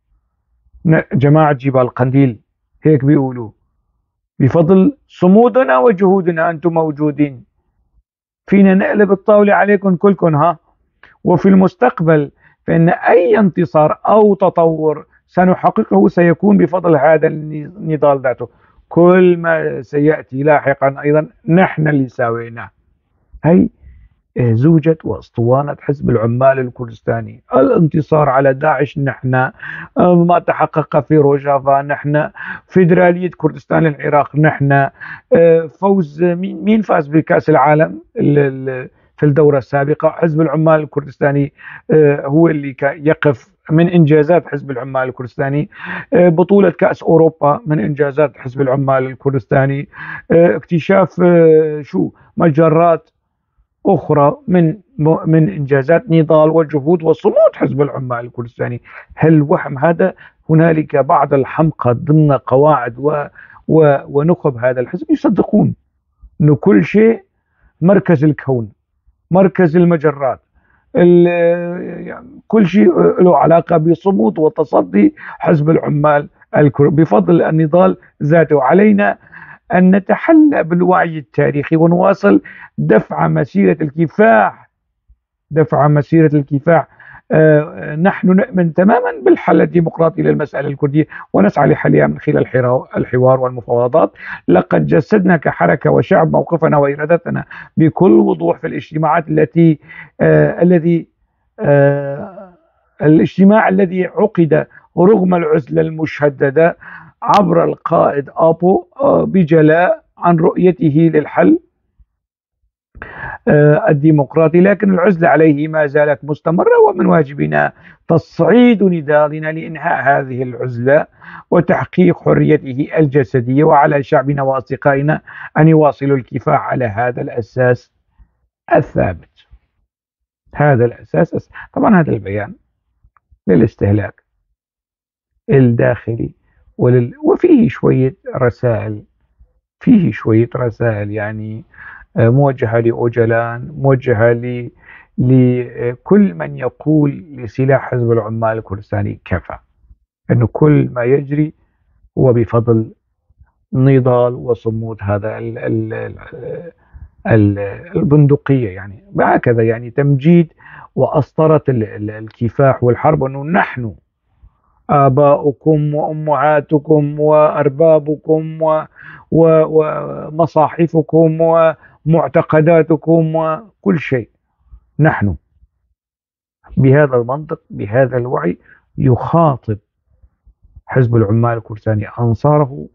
A: جماعة جبال قنديل، هيك بيقولوا، بفضل صمودنا وجهودنا أنتم موجودين، فينا نقلب الطاولة عليكم كلكم ها. وفي المستقبل فإن أي انتصار أو تطور سنحققه سيكون بفضل هذا النضال ذاته. كل ما سيأتي لاحقا أيضا نحن اللي ساويناه. هي زوجة واسطوانة حزب العمال الكردستاني. الانتصار على داعش نحن، ما تحقق في روجافا نحن، فيدرالية كردستان العراق نحن، فوز مين مين فاز بكأس العالم في الدورة السابقة؟ حزب العمال الكردستاني هو اللي يقف من إنجازات حزب العمال الكردستاني. بطولة كأس أوروبا من إنجازات حزب العمال الكردستاني. اكتشاف شو مجرات أخرى من من إنجازات نضال وجهود وصمود حزب العمال الكردستاني. هل وهم هذا؟ هنالك بعض الحمقى ضمن قواعد و و ونخب هذا الحزب يصدقون أنه كل شيء مركز الكون، مركز المجرات، يعني كل شيء له علاقة بصمود وتصدي حزب العمال الكردي بفضل النضال ذاته. علينا أن نتحلى بالوعي التاريخي ونواصل دفع مسيرة الكفاح دفع مسيرة الكفاح. آه نحن نؤمن تماما بالحل الديمقراطي للمسألة الكردية ونسعى لحلها من خلال الحوار والمفاوضات. لقد جسدنا كحركة وشعب موقفنا وإرادتنا بكل وضوح في الاجتماعات التي آه الذي آه الاجتماع الذي عقد رغم العزلة المشددة عبر القائد أبو بجلاء عن رؤيته للحل الديمقراطي، لكن العزلة عليه ما زالت مستمرة، ومن واجبنا تصعيد نضالنا لإنهاء هذه العزلة وتحقيق حريته الجسدية. وعلى شعبنا وأصدقائنا أن يواصلوا الكفاح على هذا الأساس الثابت. هذا الأساس طبعا هذا البيان للاستهلاك الداخلي ولل... وفيه شوية رسائل فيه شوية رسائل يعني موجهة لأوجلان، موجهة ل... لكل من يقول لسلاح حزب العمال الكردستاني كفى، أنه كل ما يجري هو بفضل نضال وصمود هذا ال... ال... ال... البندقية، يعني هكذا يعني تمجيد وأسطرة الكفاح والحرب، أنه نحن آباؤكم وأمهاتكم وأربابكم و... و... ومصاحفكم ومعتقداتكم وكل شيء. نحن بهذا المنطق بهذا الوعي يخاطب حزب العمال الكردستاني أنصاره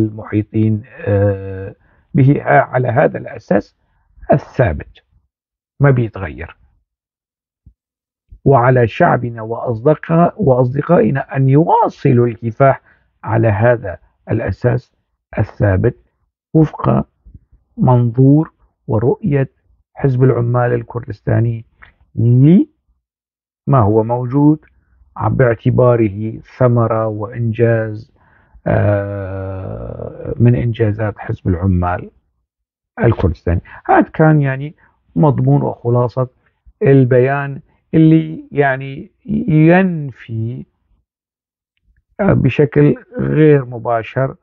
A: والمحيطين به على هذا الأساس الثابت. ما بيتغير. وعلى شعبنا وأصدقاء وأصدقائنا أن يواصلوا الكفاح على هذا الأساس الثابت وفق منظور ورؤية حزب العمال الكردستاني لما هو موجود باعتباره ثمرة وإنجاز من إنجازات حزب العمال الكردستاني. هذا كان يعني مضمون وخلاصة البيان اللي يعني ينفي بشكل غير مباشر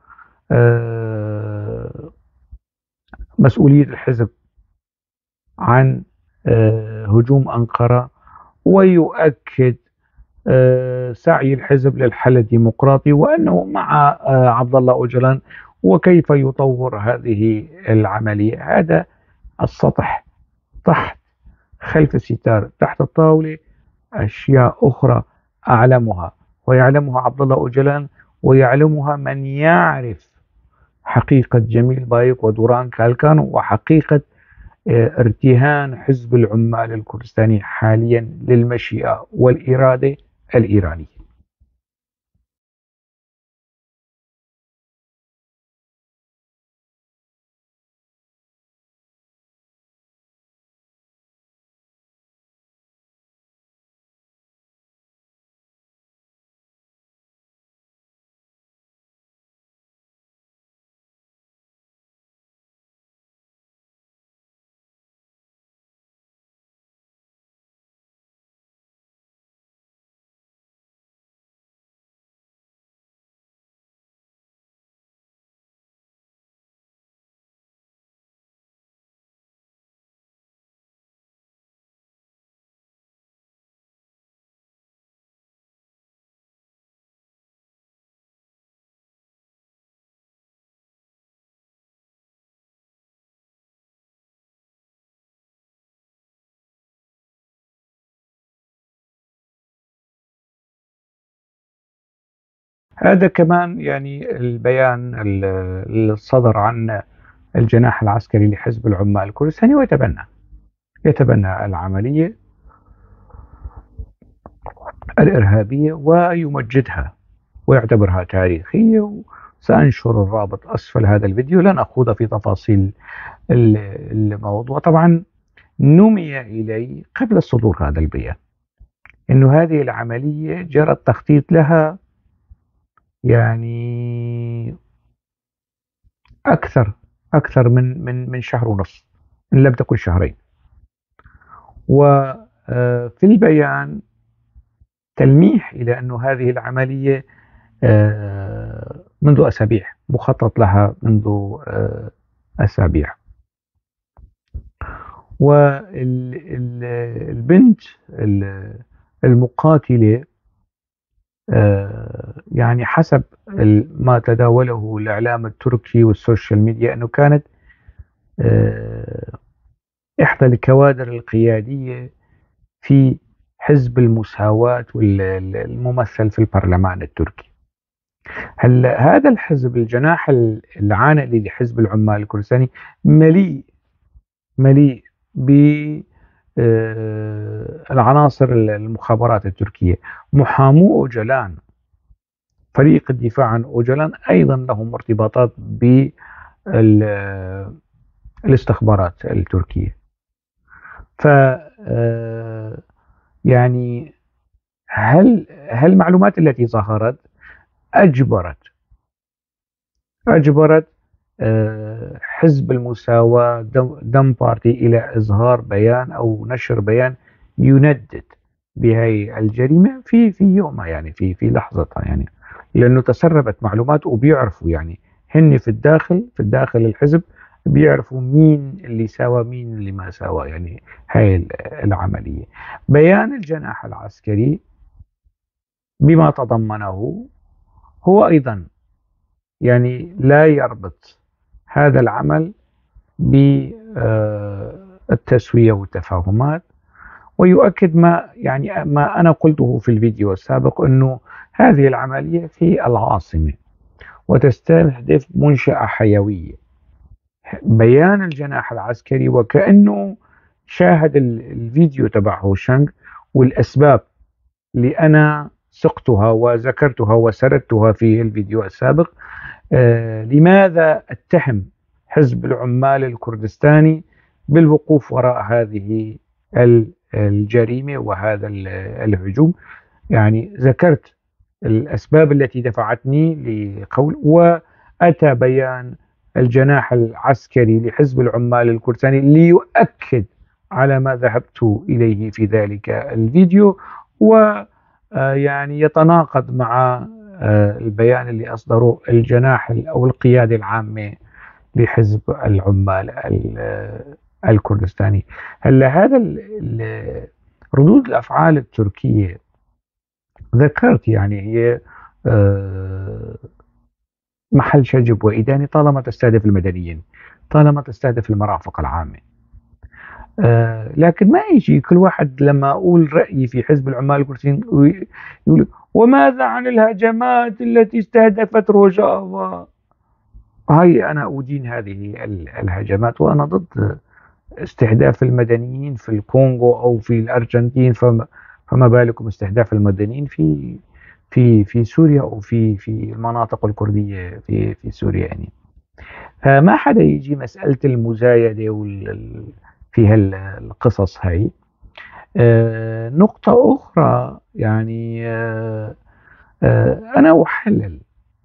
A: مسؤولية الحزب عن هجوم أنقرة، ويؤكد سعي الحزب للحل الديمقراطي وأنه مع عبد الله أوجلان وكيف يطور هذه العملية. هذا السطح تحت خلف الستار تحت الطاولة أشياء أخرى أعلمها ويعلمها عبد الله أوجلان ويعلمها من يعرف حقيقة جميل بايك ودوران كالكان وحقيقة ارتهان حزب العمال الكردستاني حاليا للمشيئة والإرادة الإيرانية. هذا كمان يعني البيان اللي صدر عن الجناح العسكري لحزب العمال الكردستاني ويتبنى يتبنى العملية الإرهابية ويمجدها ويعتبرها تاريخية. وسأنشر الرابط أسفل هذا الفيديو، لن أخوض في تفاصيل الموضوع. طبعا نمي إلي قبل صدور هذا البيان أنه هذه العملية جرى التخطيط لها يعني أكثر أكثر من من من شهر ونصف إن لم تكن شهرين. وفي البيان تلميح إلى أن هذه العملية منذ أسابيع مخطط لها منذ أسابيع. والبنت المقاتلة يعني حسب ما تداوله الإعلام التركي والسوشيال ميديا أنه كانت إحدى الكوادر القيادية في حزب المساواة والممثل في البرلمان التركي. هل هذا الحزب الجناح العانئ لحزب العمال الكردستاني مليء مليء بالعناصر المخابرات التركية. محامو أوجلان، فريق الدفاع عن أوجلان أيضا لهم ارتباطات بالاستخبارات التركية. ف يعني هل هل المعلومات التي ظهرت أجبرت أجبرت حزب المساواة دم بارتي إلى إظهار بيان أو نشر بيان يندد بهذه الجريمة في في يومها، يعني في في لحظتها، يعني لأنه تسربت معلومات وبيعرفوا يعني هن في الداخل في الداخل الحزب بيعرفوا مين اللي ساوى مين اللي ما ساوى يعني هاي العملية. بيان الجناح العسكري بما تضمنه هو أيضا يعني لا يربط هذا العمل بالتسوية والتفاهمات، ويؤكد ما يعني ما أنا قلته في الفيديو السابق أنه هذه العملية في العاصمة وتستهدف منشأة حيوية. بيان الجناح العسكري وكأنه شاهد ال- الفيديو تبع هوشنغ والأسباب اللي أنا سقتها وذكرتها وسردتها في الفيديو السابق. آه، لماذا أتهم حزب العمال الكردستاني بالوقوف وراء هذه ال- الجريمة وهذا ال- الهجوم؟ يعني ذكرت الأسباب التي دفعتني لقول، وأتى بيان الجناح العسكري لحزب العمال الكردستاني ليؤكد على ما ذهبت إليه في ذلك الفيديو، ويعني يتناقض مع آه، البيان اللي أصدره الجناح أو القيادة العامة لحزب العمال ال- الكردستاني. هلا هذا ال- ال- ردود الأفعال التركية ذكرت يعني هي آه، محل شجب وإدانة طالما تستهدف المدنيين، طالما تستهدف المرافق العامة. آه، لكن ما يجي كل واحد لما أقول رأيي في حزب العمال الكرديين يقول وماذا عن الهجمات التي استهدفت روجافا؟ هاي أنا أدين هذه ال- الهجمات، وأنا ضد استهداف المدنيين في الكونغو أو في الأرجنتين، فما, فما بالكم استهداف المدنيين في في في سوريا أو في في المناطق الكردية في في سوريا يعني. فما حدا يجي مسألة المزايدة وال في هالقصص هاي. آه، نقطة أخرى يعني آه، آه، أنا أحلل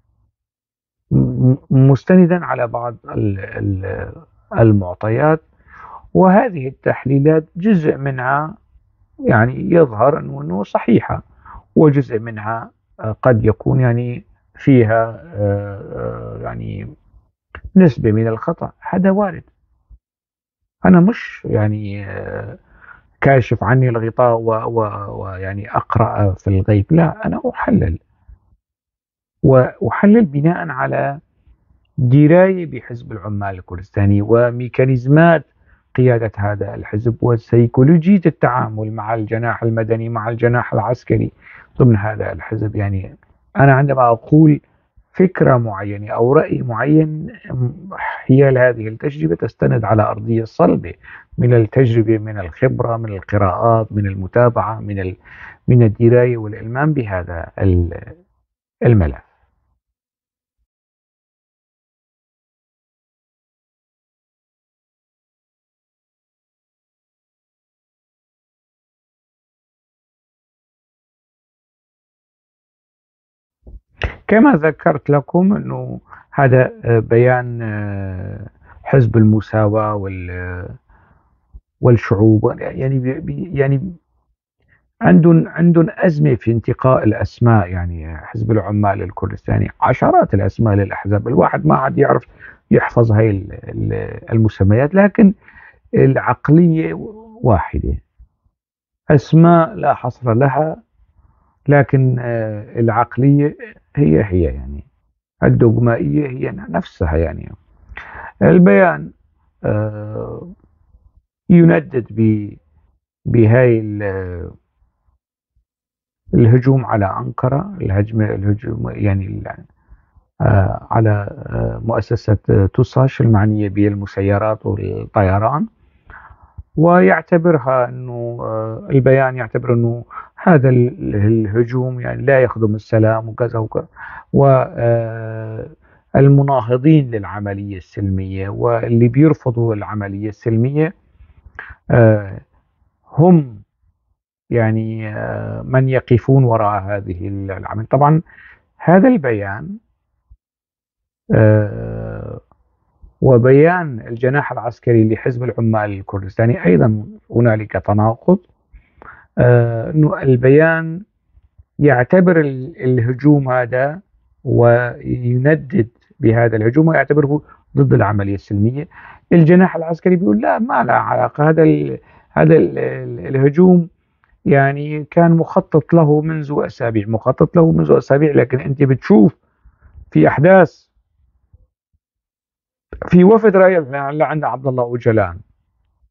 A: م- مستندا على بعض ال- ال- المعطيات، وهذه التحليلات جزء منها يعني يظهر أنه أنه صحيحة، وجزء منها آه، قد يكون يعني فيها آه، آه، يعني نسبة من الخطأ. هذا وارد. أنا مش يعني آه، كاشف عني الغطاء و- و- ويعني أقرأ في الغيب، لا، أنا أحلل، وأحلل بناء على دراية بحزب العمال الكردستاني وميكانيزمات قيادة هذا الحزب وسيكولوجية التعامل مع الجناح المدني مع الجناح العسكري ضمن هذا الحزب. يعني أنا عندما أقول فكرة معينة أو رأي معين حيال هذه التجربة تستند على أرضية صلبة من التجربة، من الخبرة، من القراءات، من المتابعة، من ال- من الدراية والإلمام بهذا ال- الملف. كما ذكرت لكم أنه هذا آه، بيان آه، حزب المساواة وال- والشعوب، يعني بي- بي- يعني عندهم عندهم أزمة في انتقاء الأسماء. يعني حزب العمال الكردستاني عشرات الأسماء للأحزاب، الواحد ما عاد يعرف يحفظ هاي ال- ال- المسميات، لكن العقلية واحدة، أسماء لا حصر لها، لكن آه، العقلية هي هي يعني الدogمائية هي نفسها. يعني البيان آه، يندد ب- بهاي ال- الهجوم على أنقرة، الهجمة الهجوم يعني آه، على آه، مؤسسة آه، توساش المعنية بالمسيرات والطيران، ويعتبرها أنه آه، البيان يعتبر أنه هذا ال- الهجوم يعني لا يخدم السلام وكذا وكذا، والمناهضين للعملية السلمية واللي بيرفضوا العملية السلمية آه، هم يعني آه، من يقفون وراء هذه العمل. طبعا هذا البيان آه، وبيان الجناح العسكري لحزب العمال الكردستاني أيضا هنالك تناقض. آه، أنه البيان يعتبر ال- الهجوم هذا ويندد بهذا الهجوم ويعتبره ضد العملية السلمية. الجناح العسكري بيقول لا، ما له علاقة، هذا ال هذا ال الهجوم يعني كان مخطط له منذ أسابيع، مخطط له منذ أسابيع، لكن أنت بتشوف في أحداث في وفد رايح لعند عبد الله أوجلان،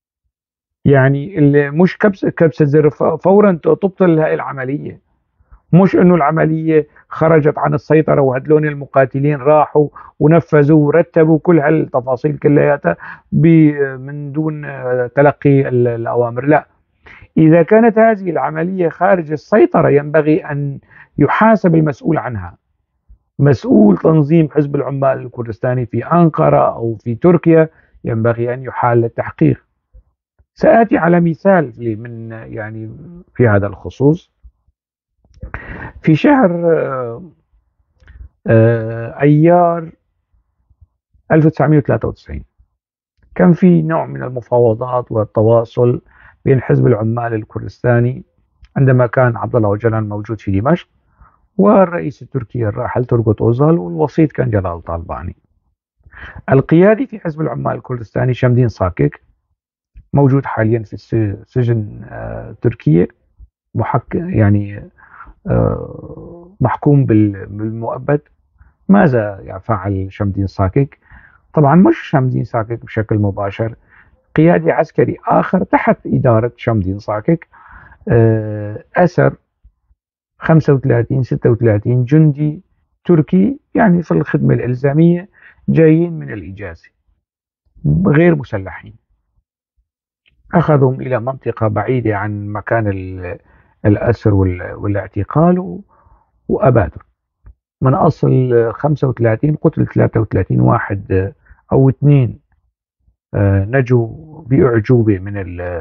A: يعني اللي مش كبسة كبسة زر ف- فورا تبطل هاي العملية، مش انه العملية خرجت عن السيطرة وهدلون المقاتلين راحوا ونفذوا ورتبوا كل هالتفاصيل كلياتها من دون آه، تلقي ال- الأوامر. لا، إذا كانت هذه العملية خارج السيطرة ينبغي أن يحاسب المسؤول عنها، مسؤول تنظيم حزب العمال الكردستاني في أنقرة أو في تركيا، ينبغي أن يحال للتحقيق. سآتي على مثال في من يعني في هذا الخصوص. في شهر آه، آه، أيار ألف وتسعمئة وثلاثة وتسعين كان في نوع من المفاوضات والتواصل بين حزب العمال الكردستاني عندما كان عبد الله أوجلان موجود في دمشق، والرئيس التركي الراحل تورغوت أوزال، والوسيط كان جلال طالباني. القيادي في حزب العمال الكردستاني شمدين ساكك موجود حاليا في سجن آه، تركيا، محك يعني آه، محكوم بالمؤبد. ماذا يفعل شمدين ساكك؟ طبعا مش شمدين ساكك بشكل مباشر، قيادي عسكري آخر تحت إدارة شمدين ساكك آه، أسر خمسة وثلاثين ستة وثلاثين جندي تركي يعني في الخدمة الإلزامية، جايين من الإجازة غير مسلحين. أخذهم إلى منطقة بعيدة عن مكان الأسر والاعتقال وأبادوا. من أصل خمسة وثلاثين قتل ثلاثة وثلاثين واحد أو اثنين آه، نجوا بأعجوبة من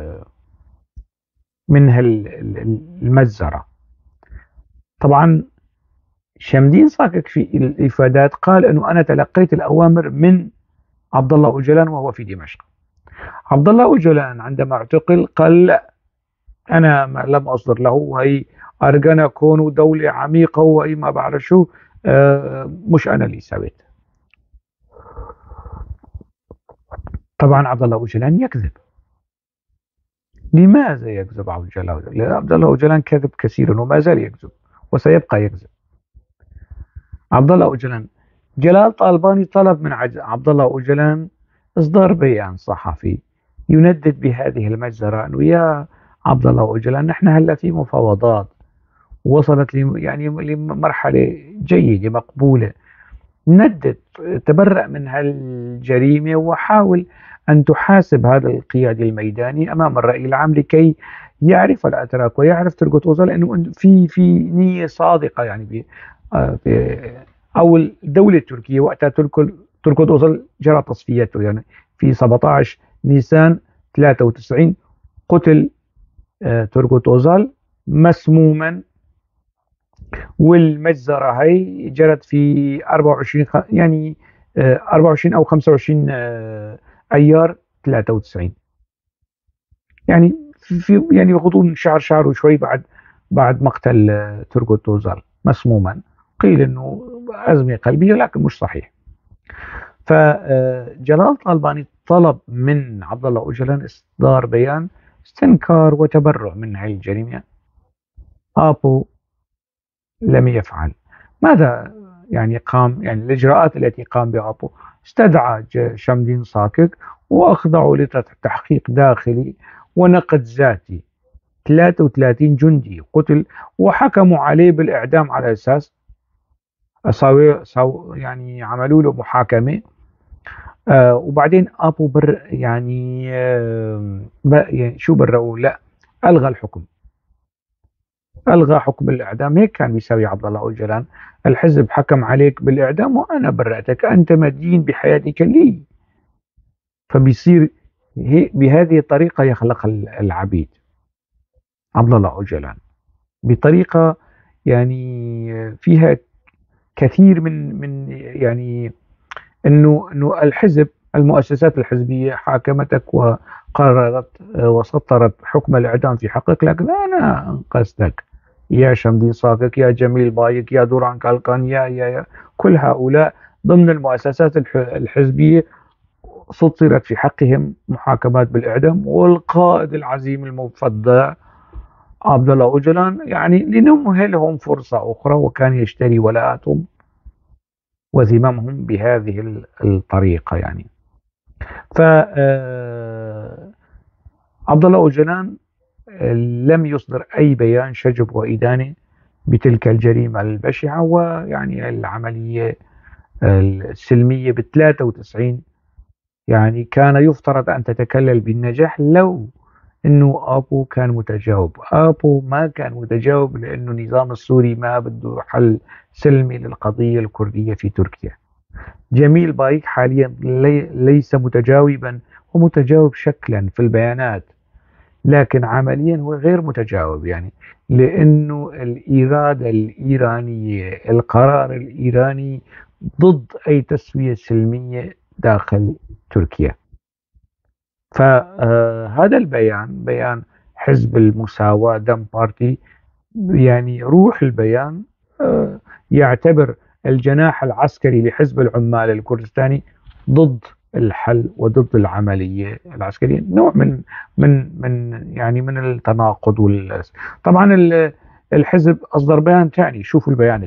A: من المجزرة. طبعا شمدين ساكك في الإفادات قال أنه أنا تلقيت الأوامر من عبد الله أوجلان وهو في دمشق. عبد الله أوجلان عندما اعتقل قال لا، أنا لم أصدر له، وهي أرجنا كونوا دولة عميقة وهي ما بعرف شو، آه، مش أنا اللي سويت. طبعا عبد الله أوجلان يكذب. لماذا يكذب عبد الله أوجلان؟ لأن عبد الله أوجلان كذب كثيرا وما زال يكذب وسيبقى يكذب. عبد الله أوجلان، جلال طالباني طلب من عبد الله أوجلان إصدار بيان صحفي يندد بهذه المجزرة، أنه يا عبد الله أوجلان نحن هلا في مفاوضات وصلت لي يعني لمرحلة جيدة مقبولة، ندد تبرأ من هالجريمة وحاول أن تحاسب هذا القيادي الميداني أمام الرأي العام لكي يعرف الأتراك ويعرف تورغوت أوزال أنه في في نية صادقة يعني في أو الدولة التركية وقتها تورغوت أوزال جرى تصفيته يعني في سبعة عشر نيسان ثلاثة وتسعين قتل تورغوت أوزال مسموما، والمجزرة هي جرت في أربعة وعشرين يعني أربعة وعشرين أو خمسة وعشرين أيار ثلاثة وتسعين، يعني في يعني غضون شهر شهر وشوي بعد بعد مقتل تورغوت أوزال مسموما. قيل انه ازمه قلبيه لكن مش صحيح. فجلال طالباني طلب من عبد الله أوجلان اصدار بيان استنكار وتبرع من هذه الجريمه. ابو لم يفعل. ماذا يعني قام يعني الاجراءات التي قام بها ابو؟ استدعى شمدين ساكك واخضعوا لتحقيق داخلي ونقد ذاتي. ثلاثة وثلاثين جندي قتل وحكموا عليه بالاعدام على اساس سوي سو يعني عملوا له محاكمة. آه وبعدين أبو بر يعني, آه يعني شو برئوا؟ لا، ألغى الحكم، ألغى حكم الإعدام. هيك كان بيسوي عبد الله أوجلان، الحزب حكم عليك بالإعدام وأنا برأتك، أنت مدين بحياتك لي. فبيصير بهذه الطريقة يخلق العبيد عبد الله أوجلان بطريقة يعني فيها كثير من من يعني انه انه الحزب المؤسسات الحزبيه حاكمتك وقررت وسطرت حكم الاعدام في حقك، لكن انا انقذتك يا شمدين ساكك يا جميل بايك يا دوران كالكان يا يا يا كل هؤلاء ضمن المؤسسات الحزبيه سطرت في حقهم محاكمات بالاعدام، والقائد العظيم المفضل عبد الله أوجلان يعني لنمهلهم فرصه اخرى وكان يشتري ولاءاتهم وزمامهم بهذه الطريقة يعني. ف عبد الله أوجلان لم يصدر أي بيان شجب وإدانة بتلك الجريمة البشعة، ويعني العملية السلمية ب ثلاثة وتسعين يعني كان يفترض أن تتكلل بالنجاح لو إنه أبو كان متجاوب. أبو ما كان متجاوب لأنه النظام السوري ما بده حل سلمي للقضية الكردية في تركيا. جميل بايك حاليا لي ليس متجاوبا، هو متجاوب شكلا في البيانات، لكن عمليا هو غير متجاوب، يعني لأنه الإرادة الإيرانية، القرار الإيراني ضد أي تسوية سلمية داخل تركيا. فهذا البيان، بيان حزب المساواة دم بارتي، يعني روح البيان آه، يعتبر الجناح العسكري لحزب العمال الكردستاني ضد الحل وضد العملية العسكرية، نوع من من من يعني من التناقض وال طبعا الحزب أصدر بيان ثاني. شوفوا البيان.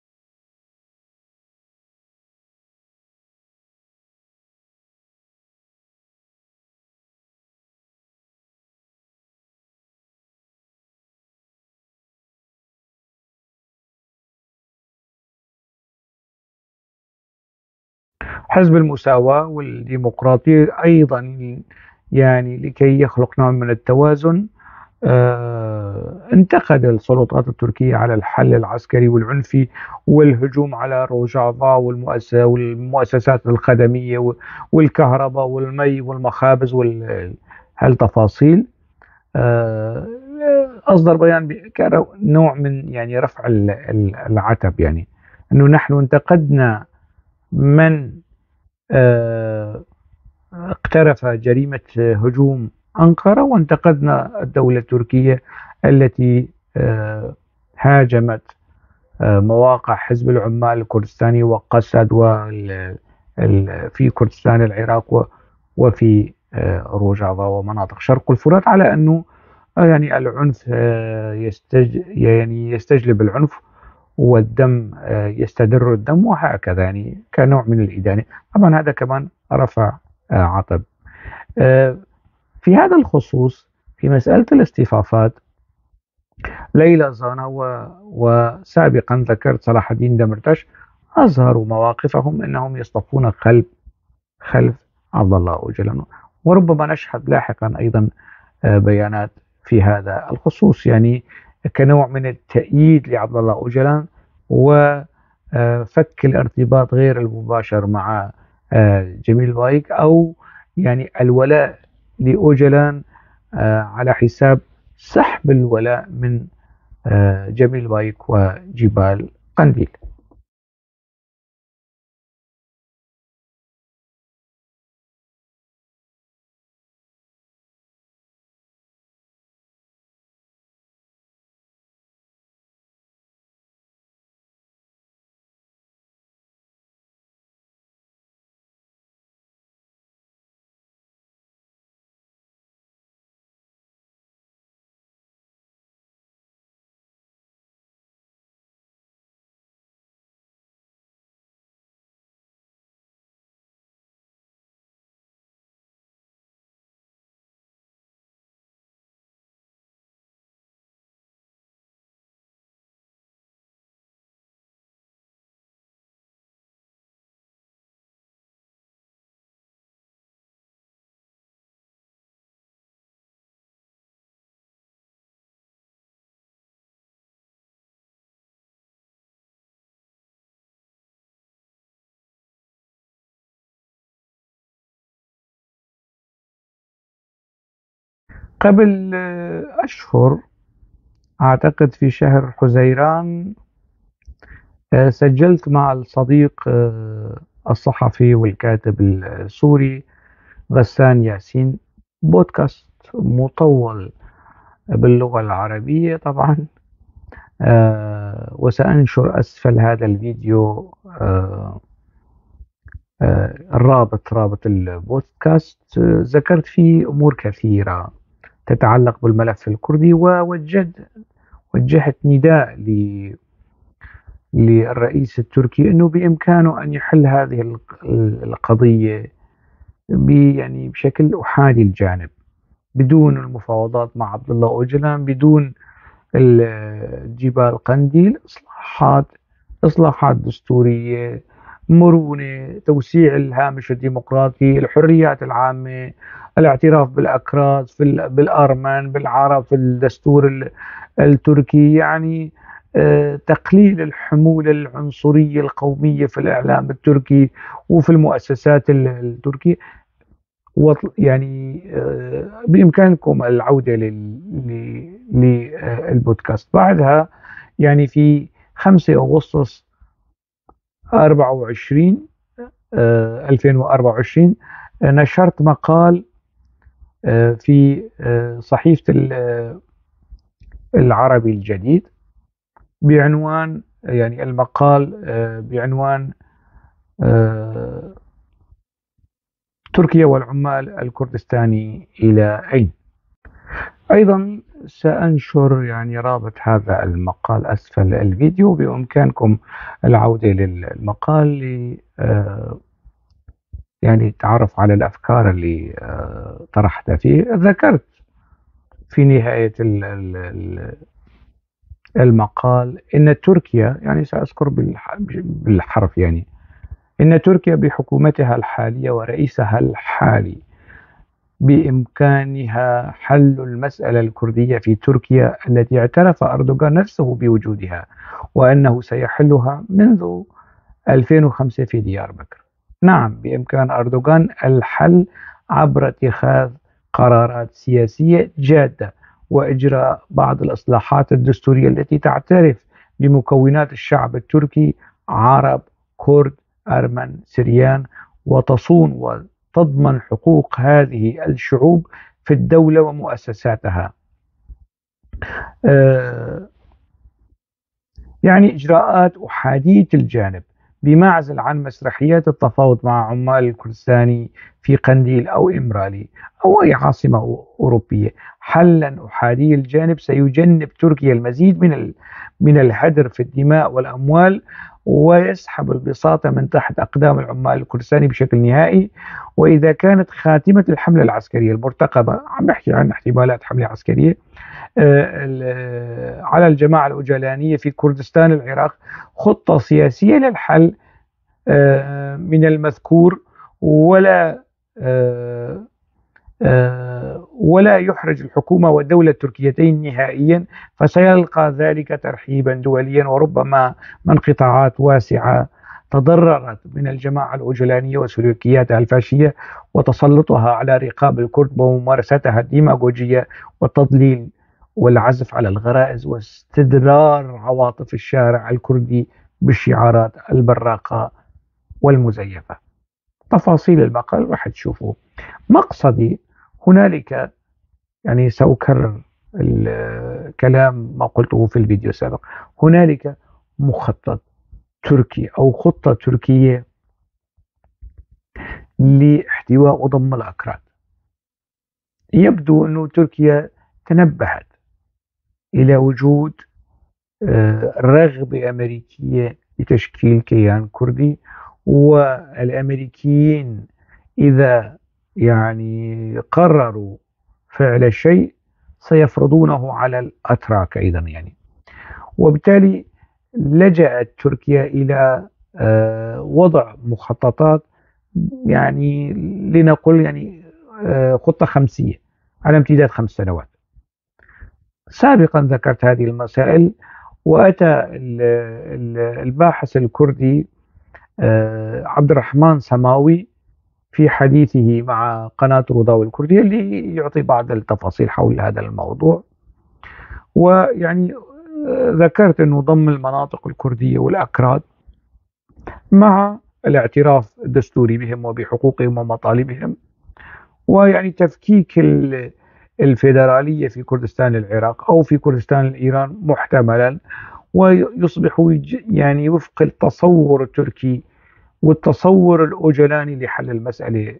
A: حزب المساواة والديمقراطية أيضا، يعني لكي يخلق نوع من التوازن، آه، انتقد السلطات التركية على الحل العسكري والعنفي والهجوم على روجافا والمؤسسة والمؤسسات الخدمية والكهرباء والمي والمخابز والتفاصيل. أصدر بيان كنوع من يعني رفع العتب، يعني أنه نحن انتقدنا من آه، اقترف جريمة هجوم أنقرة، وانتقدنا الدولة التركية التي آه، هاجمت آه، مواقع حزب العمال الكردستاني وقسد في كردستان العراق وفي آه، روجافا ومناطق شرق الفرات، على أنه آه، يعني العنف يستج يعني يستجلب العنف، والدم يستدر الدم، وهكذا، يعني كنوع من الإدانة. طبعا هذا كمان رفع عطب. في هذا الخصوص، في مسألة الاصطفافات، ليلى زانا وسابقا ذكرت صلاح الدين دمرتاش أظهروا مواقفهم أنهم يصطفون خلف خلف عبد الله أوجلان، وربما نشهد لاحقا أيضا بيانات في هذا الخصوص، يعني كنوع من التأييد لعبد الله أوجلان وفك الارتباط غير المباشر مع جميل بايك، أو يعني الولاء لأوجلان على حساب سحب الولاء من جميل بايك وجبال قنديل. قبل أشهر، أعتقد في شهر حزيران، سجلت مع الصديق الصحفي والكاتب السوري غسان ياسين بودكاست مطول باللغة العربية طبعا، وسأنشر أسفل هذا الفيديو الرابط رابط البودكاست. ذكرت فيه أمور كثيرة تتعلق بالملف الكردي، ووجهت وجهت نداء للرئيس التركي أنه بإمكانه أن يحل هذه القضية يعني بشكل أحادي الجانب، بدون المفاوضات مع عبد الله أوجلان، بدون ال- جبال قنديل، إصلاحات إصلاحات دستورية، مرونة، توسيع الهامش الديمقراطي، الحريات العامة، الاعتراف بالأكراد، في ال- بالأرمن، بالعرب، في الدستور ال- التركي، يعني آه، تقليل الحمولة العنصرية القومية في الإعلام التركي وفي المؤسسات ال- التركية. وط- يعني آه، بإمكانكم العودة للبودكاست بعدها، يعني في خمسة أغسطس أربعة وعشرين آه، ألفين وأربعة وعشرين آه، نشرت مقال آه، في آه، صحيفة ال- آه، العربي الجديد بعنوان، يعني المقال آه، بعنوان آه، تركيا والعمال الكردستاني إلى أين؟ أيضا سأنشر يعني رابط هذا المقال أسفل الفيديو، بإمكانكم العودة للمقال ل آه، يعني تعرف على الأفكار اللي آه، طرحتها فيه. ذكرت في نهاية ال- ال- ال- المقال إن تركيا، يعني سأذكر بالح- بالحرف، يعني إن تركيا بحكومتها الحالية ورئيسها الحالي بإمكانها حل المسألة الكردية في تركيا التي اعترف أردوغان نفسه بوجودها، وأنه سيحلها منذ ألفين وخمسة في ديار بكر. نعم، بإمكان أردوغان الحل عبر اتخاذ قرارات سياسية جادة وإجراء بعض الإصلاحات الدستورية التي تعترف بمكونات الشعب التركي: عرب، كرد، أرمن، سريان، وتصون وتضمن حقوق هذه الشعوب في الدولة ومؤسساتها. آه، يعني إجراءات أحادية الجانب بمعزل عن مسرحيات التفاوض مع عمال الكردستاني في قنديل أو إمرالي أو أي عاصمة أوروبية. حلا أحادي الجانب سيجنب تركيا المزيد من ال- من الهدر في الدماء والأموال، ويسحب البساطة من تحت أقدام العمال الكردستاني بشكل نهائي. وإذا كانت خاتمة الحملة العسكرية المرتقبة، عم بحكي عن احتمالات حملة عسكرية آه، على الجماعة الأوجلانية في كردستان العراق، خطة سياسية للحل آه، من المذكور، ولا آه، آه، ولا يحرج الحكومة والدولة التركيتين نهائيا، فسيلقى ذلك ترحيبا دوليا، وربما من قطاعات واسعة تضررت من الجماعة الأوجلانية وسلوكياتها الفاشية وتسلطها على رقاب الكرد وممارستها الديماغوجية والتضليل والعزف على الغرائز واستدرار عواطف الشارع الكردي بالشعارات البراقة والمزيفة. تفاصيل المقال راح تشوفوا. مقصدي هنالك، يعني سأكرر الكلام ما قلته في الفيديو السابق، هنالك مخطط تركي أو خطة تركية لاحتواء وضم الأكراد. يبدو أن تركيا تنبهت إلى وجود آه، رغبة أمريكية لتشكيل كيان كردي، والأمريكيين إذا يعني قرروا فعل شيء سيفرضونه على الأتراك أيضا، يعني وبالتالي لجأت تركيا إلى آه، وضع مخططات، يعني لنقل يعني آه، خطة خمسية على امتداد خمس سنوات. سابقا ذكرت هذه المسائل، وأتى الباحث الكردي آه، عبد الرحمن سماوي في حديثه مع قناة رضاوي الكردية اللي يعطي بعض التفاصيل حول هذا الموضوع. ويعني آه، ذكرت أنه ضم المناطق الكردية والأكراد مع الاعتراف الدستوري بهم وبحقوقهم ومطالبهم، ويعني تفكيك الفيدرالية في كردستان العراق أو في كردستان الإيران محتملا، ويصبح يعني وفق التصور التركي والتصور الأوجلاني لحل المسألة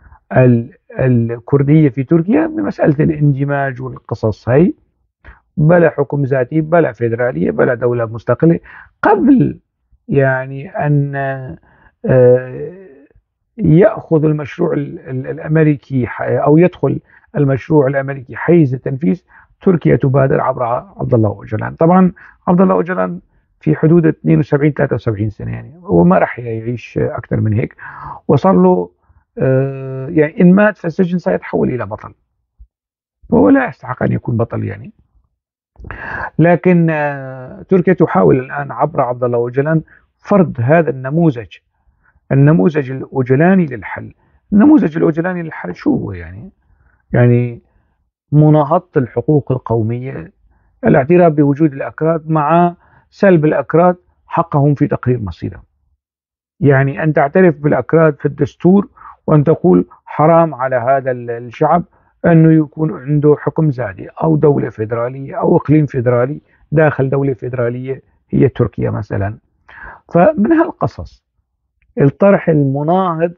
A: الكردية في تركيا بمسألة الاندماج والقصص هي، بلا حكم ذاتي، بلا فيدرالية، بلا دولة مستقلة، قبل يعني أن آه، يأخذ المشروع الأمريكي أو يدخل المشروع الأمريكي حيز التنفيذ. تركيا تبادر عبر عبد الله أوجلان. طبعا عبد الله أوجلان في حدود اثنين وسبعين ثلاثة وسبعين سنة، يعني هو ما راح يعيش أكثر من هيك، وصار له آه، يعني إن مات في السجن سيتحول إلى بطل، وهو لا يستحق أن يكون بطل يعني. لكن آه، تركيا تحاول الآن عبر عبد الله أوجلان فرض هذا النموذج، النموذج الأوجلاني للحل. النموذج الأوجلاني للحل شو هو يعني؟ يعني مناهضة الحقوق القومية، الاعتراف بوجود الأكراد مع سلب الأكراد حقهم في تقرير مصيرهم. يعني أن تعترف بالأكراد في الدستور، وأن تقول حرام على هذا الشعب أنه يكون عنده حكم ذاتي أو دولة فيدرالية أو إقليم فيدرالي داخل دولة فيدرالية هي تركيا مثلا. فمن هالقصص الطرح المناهض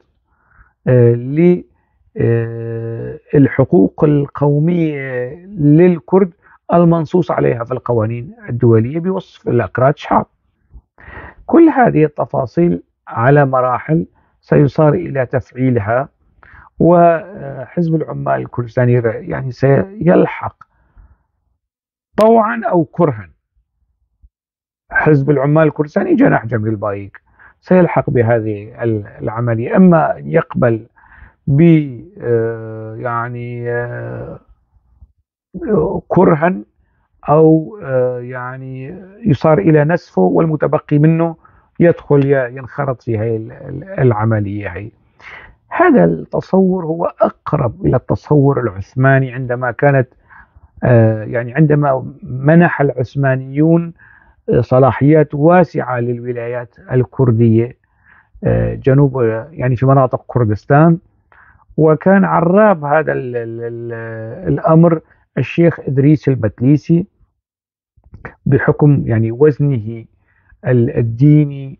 A: للحقوق القومية للكرد المنصوص عليها في القوانين الدولية بوصف الأكراد شعب. كل هذه التفاصيل على مراحل سيصار إلى تفعيلها، وحزب العمال الكردستاني يعني سيلحق طوعا أو كرها. حزب العمال الكردستاني جناح جميل بايك سيلحق بهذه العملية، إما يقبل ب يعني كرها، أو يعني يصار إلى نسفه والمتبقي منه يدخل ينخرط في هذه العملية. هي هذا التصور هو أقرب إلى التصور العثماني، عندما كانت يعني عندما منح العثمانيون صلاحيات واسعة للولايات الكردية جنوب يعني في مناطق كردستان. وكان عراب هذا ال ال الأمر الشيخ إدريس البتليسي، بحكم يعني وزنه الديني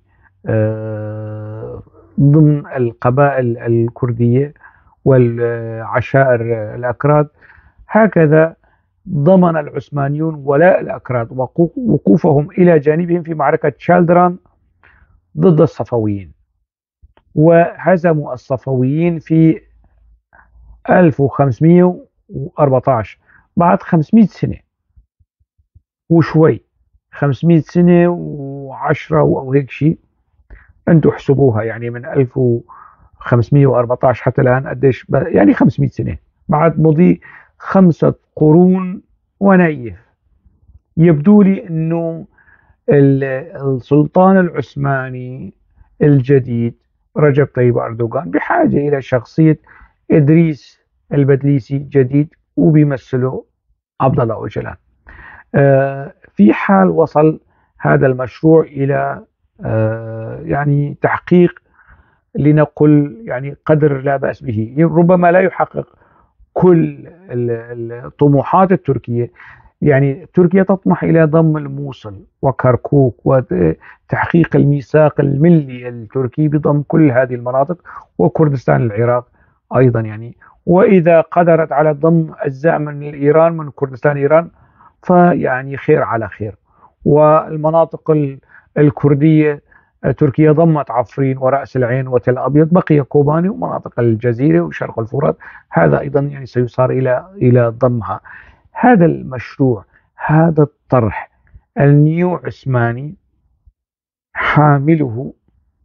A: ضمن القبائل الكردية والعشائر الأكراد. هكذا ضمن العثمانيون ولاء الأكراد ووقوفهم إلى جانبهم في معركة شالدران ضد الصفويين، وهزموا الصفويين في ألف وخمسمئة وأربعة عشر بعد خمسمئة سنة وشوي، خمسمئة سنة وعشرة أو هيك شيء، أنتم احسبوها يعني من ألف وخمسمئة وأربعة عشر حتى الآن قديش، يعني خمسمئة سنة بعد مضي خمسة قرون ونيف. يبدو لي أنه السلطان العثماني الجديد رجب طيب أردوغان بحاجة إلى شخصية إدريس البتليسي جديد، وبيمثله عبد الله أوجلان. في حال وصل هذا المشروع إلى يعني تحقيق لنقل يعني قدر لا بأس به، ربما لا يحقق كل الطموحات التركية. يعني تركيا تطمح إلى ضم الموصل وكركوك وتحقيق الميثاق الملي التركي بضم كل هذه المناطق، وكردستان العراق أيضا يعني. وإذا قدرت على ضم أجزاء من إيران من كردستان إيران فيعني خير على خير. والمناطق الكردية تركيا ضمت عفرين ورأس العين وتل أبيض، بقي كوباني ومناطق الجزيرة وشرق الفرات، هذا أيضا يعني سيصار إلى إلى ضمها. هذا المشروع، هذا الطرح النيو عثماني حامله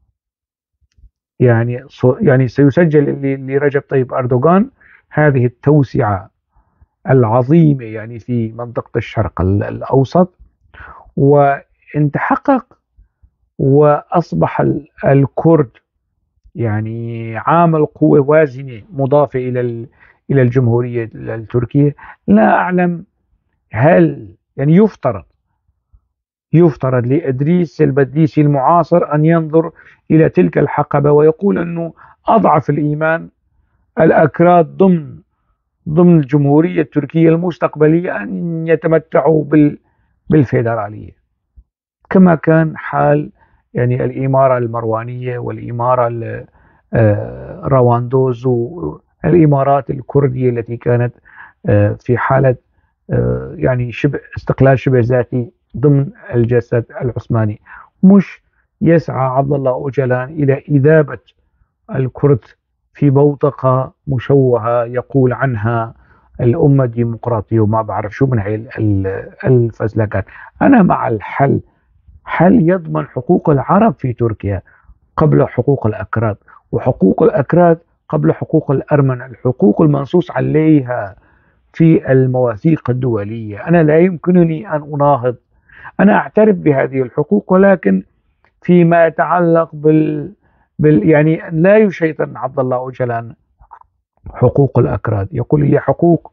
A: يعني يعني سيسجل لرجب طيب أردوغان هذه التوسعة العظيمة يعني في منطقة الشرق الأوسط. وإن تحقق وأصبح الكرد يعني عامل قوة وازنة مضافة إلى إلى الجمهورية التركية، لا أعلم هل يعني يفترض يفترض لإدريس البتليسي المعاصر أن ينظر إلى تلك الحقبة ويقول أنه أضعف الإيمان الأكراد ضمن ضمن الجمهورية التركية المستقبلية أن يتمتعوا بالفيدرالية، كما كان حال يعني الإمارة المروانية والإمارة رواندوز والإمارات الكردية التي كانت في حالة يعني شبه استقلال شبه ذاتي ضمن الجسد العثماني. مش يسعى عبد الله أوجلان إلى إذابة الكرد في بوتقة مشوهة يقول عنها الأمة ديمقراطية وما بعرف شو من هاي ال- ال- الفزلكات. أنا مع الحل. حل يضمن حقوق العرب في تركيا قبل حقوق الأكراد، وحقوق الأكراد قبل حقوق الأرمن، الحقوق المنصوص عليها في المواثيق الدولية. أنا لا يمكنني أن أناهض. أنا أعترف بهذه الحقوق، ولكن فيما يتعلق بال, بال... يعني لا يشيطن عبد الله أوجلان حقوق الأكراد، يقول هي حقوق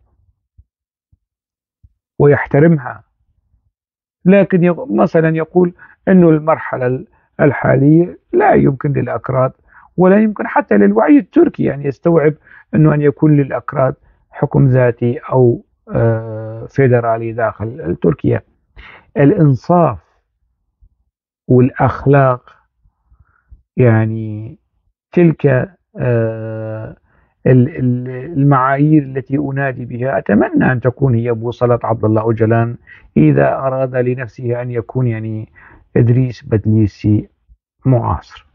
A: ويحترمها، لكن يق... مثلا يقول أنه المرحلة الحالية لا يمكن للأكراد ولا يمكن حتى للوعي التركي أن يستوعب أنه أن يكون للأكراد حكم ذاتي أو آه، فيدرالي داخل تركيا. الإنصاف والأخلاق، يعني تلك آه، ال- ال- المعايير التي أنادي بها، أتمنى أن تكون هي بوصلة عبد الله أوجلان إذا أراد لنفسه أن يكون يعني إدريس بدليسي معاصر.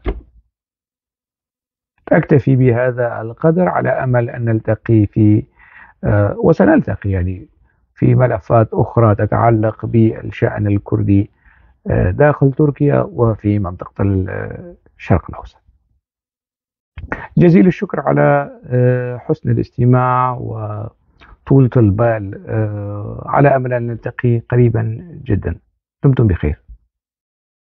A: أكتفي بهذا القدر على أمل أن نلتقي في آه، وسنلتقي يعني في ملفات أخرى تتعلق بالشأن الكردي آه، داخل تركيا وفي منطقة الشرق الأوسط. جزيل الشكر على آه، حسن الاستماع وطولة البال. آه، على أمل أن نلتقي قريبا جدا. دمتم بخير.